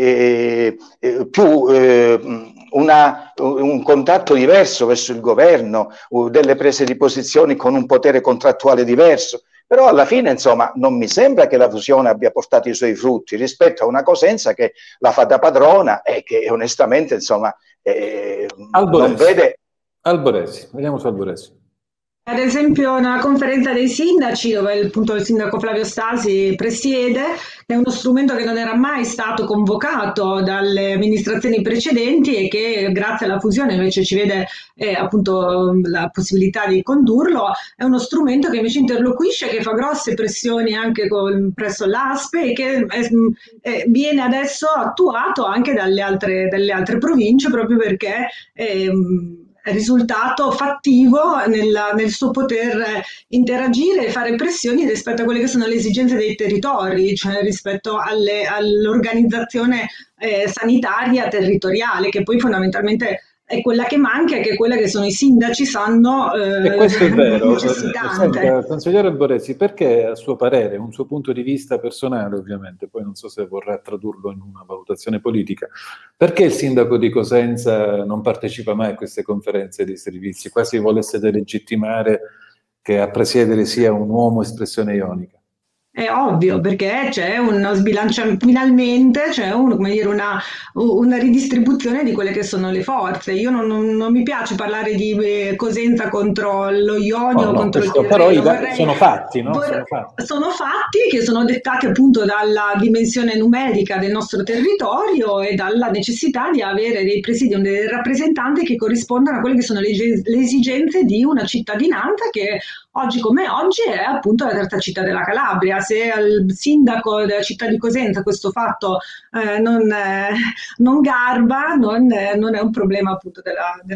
eh, eh, più eh, una, un contatto diverso verso il governo, uh, delle prese di posizioni con un potere contrattuale diverso, però alla fine, insomma, non mi sembra che la fusione abbia portato i suoi frutti rispetto a una Cosenza che la fa da padrona e che onestamente, insomma, eh, non vede... Alboresi, vediamo su Alboresi. Ad esempio una conferenza dei sindaci dove il, appunto, il sindaco Flavio Stasi presiede, è uno strumento che non era mai stato convocato dalle amministrazioni precedenti e che grazie alla fusione invece ci vede eh, appunto la possibilità di condurlo. È uno strumento che invece interloquisce, che fa grosse pressioni anche con, presso l'A S P E e che è, è, viene adesso attuato anche dalle altre, dalle altre province proprio perché eh, è risultato fattivo nel, nel suo poter interagire e fare pressioni rispetto a quelle che sono le esigenze dei territori, cioè rispetto alle, all'organizzazione eh, sanitaria territoriale, che poi fondamentalmente è quella che manca e che è quella che sono i sindaci sanno eh, e questo è vero. necessitante. Senta, consigliere Alboresi, perché a suo parere, un suo punto di vista personale ovviamente, poi non so se vorrà tradurlo in una valutazione politica, perché il sindaco di Cosenza non partecipa mai a queste conferenze di servizi, quasi volesse delegittimare che a presiedere sia un uomo espressione ionica? È ovvio, perché c'è uno sbilanciamento, finalmente c'è un, come dire, una, una ridistribuzione di quelle che sono le forze. Io non, non, non mi piace parlare di eh, Cosenza contro lo Ionio, no, no, contro questo, il Tirreno. Però i vorrei, sono fatti, no? vorrei, sono fatti. Sono fatti che sono dettati appunto dalla dimensione numerica del nostro territorio e dalla necessità di avere dei presidi, dei rappresentanti che corrispondano a quelle che sono le, le esigenze di una cittadinanza che oggi come oggi è appunto la terza città della Calabria. Se al sindaco della città di Cosenza questo fatto eh, non, eh, non garba, non, eh, non è un problema appunto della, della,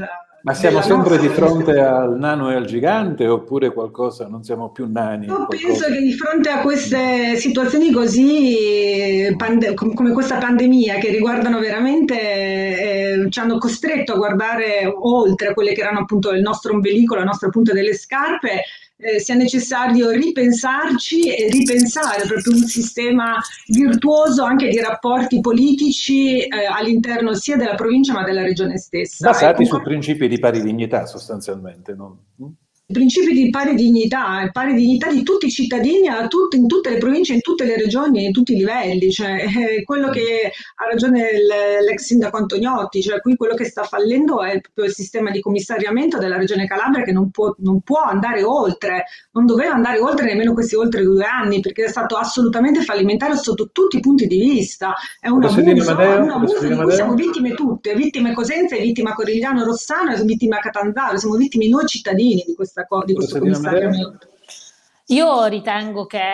Ma siamo della sempre nostra... di fronte al nano e al gigante, oppure qualcosa, non siamo più nani? Io qualcosa... penso che di fronte a queste situazioni così, pande- com- come questa pandemia, che riguardano veramente, eh, ci hanno costretto a guardare oltre quelle che erano appunto il nostro ombelico, la nostra punta delle scarpe, eh, sia necessario ripensarci e ripensare proprio un sistema virtuoso anche di rapporti politici eh, all'interno sia della provincia ma della regione stessa. Basati E su con... principi di pari dignità, sostanzialmente, no? I principi di pari dignità, pari dignità di tutti i cittadini a tutti, in tutte le province, in tutte le regioni, in tutti i livelli, cioè eh, quello che ha ragione il- l'ex sindaco Antoniotti, cioè qui quello che sta fallendo è proprio il sistema di commissariamento della regione Calabria che non può, non può andare oltre, non doveva andare oltre nemmeno questi oltre due anni perché è stato assolutamente fallimentare sotto tutti i punti di vista, è un Rossellino abuso, Amadeo, un abuso Rossellino di cui siamo Amadeo. vittime tutte, vittime Cosenza, vittima Corigliano Rossano e vittima Catanzaro, siamo vittime noi cittadini di questa co- di questo Rossellino Amadeo. commissariamento. Io ritengo che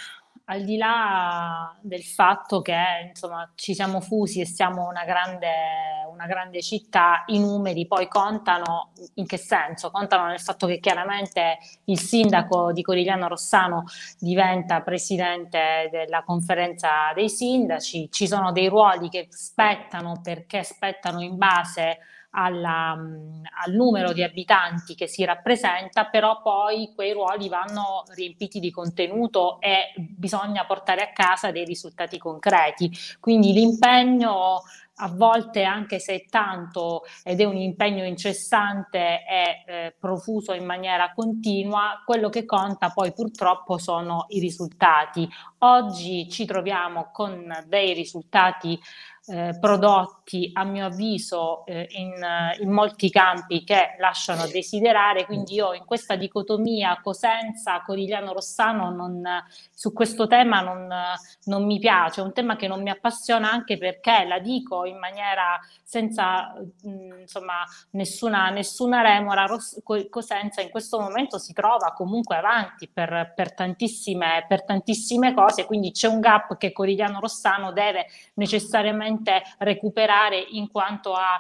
al di là del fatto che insomma ci siamo fusi e siamo una grande, una grande città, i numeri poi contano. In che senso? Contano nel fatto che chiaramente il sindaco di Corigliano Rossano diventa presidente della conferenza dei sindaci, ci sono dei ruoli che spettano perché spettano in base alla, al numero di abitanti che si rappresenta, però poi quei ruoli vanno riempiti di contenuto e bisogna portare a casa dei risultati concreti. Quindi l'impegno a volte, anche se è tanto ed è un impegno incessante e eh, profuso in maniera continua, quello che conta poi purtroppo sono i risultati. Oggi ci troviamo con dei risultati eh, prodotti, a mio avviso, eh, in, in molti campi che lasciano a desiderare, quindi io in questa dicotomia Cosenza, Corigliano Rossano non, su questo tema non, non mi piace, è un tema che non mi appassiona anche perché, la dico in maniera senza mh, insomma nessuna, nessuna remora, Ros- Cosenza in questo momento si trova comunque avanti per, per, tantissime, per tantissime cose, quindi c'è un gap che Corigliano Rossano deve necessariamente recuperare in quanto a,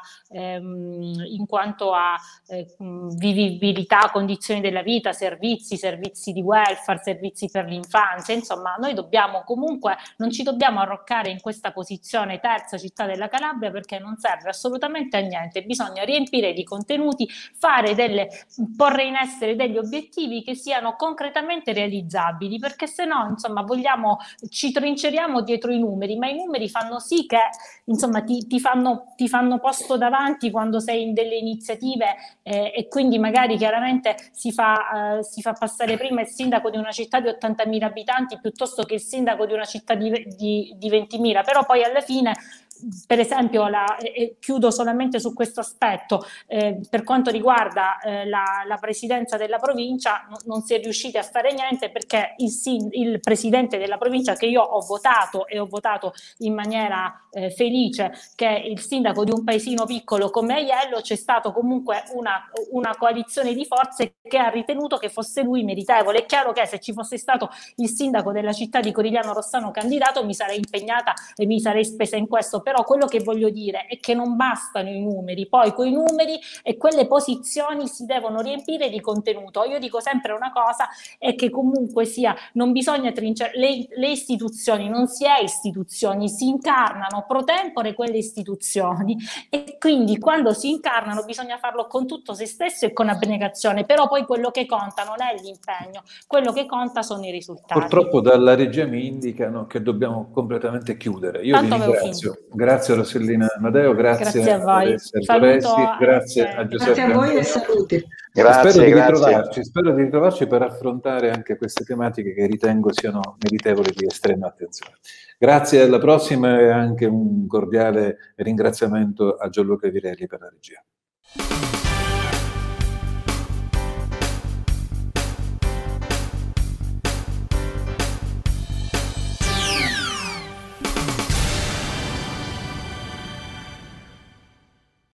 ehm, in quanto a eh, vivibilità, condizioni della vita, servizi, servizi di welfare, servizi per l'infanzia. Insomma, noi dobbiamo comunque, non ci dobbiamo arroccare in questa posizione terza città della Calabria perché non serve assolutamente a niente, bisogna riempire di contenuti, fare delle, porre in essere degli obiettivi che siano concretamente realizzabili, perché se no, insomma, vogliamo, ci trinceriamo dietro i numeri, ma i numeri fanno sì che insomma ti, ti, fanno, ti fanno posto davanti quando sei in delle iniziative eh, e quindi magari chiaramente si fa, eh, si fa passare prima il sindaco di una città di ottantamila abitanti piuttosto che il sindaco di una città di, di, di ventimila, però poi alla fine, per esempio, la, e chiudo solamente su questo aspetto, eh, per quanto riguarda eh, la, la presidenza della provincia, no, non si è riusciti a fare niente perché il, il presidente della provincia, che io ho votato e ho votato in maniera eh, felice, che è il sindaco di un paesino piccolo come Aiello, c'è stato comunque una, una coalizione di forze che ha ritenuto che fosse lui meritevole. È chiaro che se ci fosse stato il sindaco della città di Corigliano Rossano candidato mi sarei impegnata e mi sarei spesa in questo, però quello che voglio dire è che non bastano i numeri, poi quei numeri e quelle posizioni si devono riempire di contenuto. Io dico sempre una cosa, è che comunque sia, non bisogna trincere, le, le istituzioni, non si è istituzioni, si incarnano pro tempore quelle istituzioni e quindi quando si incarnano bisogna farlo con tutto se stesso e con abnegazione, però poi quello che conta non è l'impegno, quello che conta sono i risultati. Purtroppo dalla regia mi indicano che dobbiamo completamente chiudere. Io Tanto vi ringrazio. Grazie Rossellina Amadeo, grazie, grazie a voi. Alessia Alboresi, grazie a Giuseppe. Grazie a voi e saluti. Grazie, spero, di grazie. ritrovarci, spero di ritrovarci per affrontare anche queste tematiche che ritengo siano meritevoli di estrema attenzione. Grazie, alla prossima e anche un cordiale ringraziamento a Gianluca Virelli per la regia.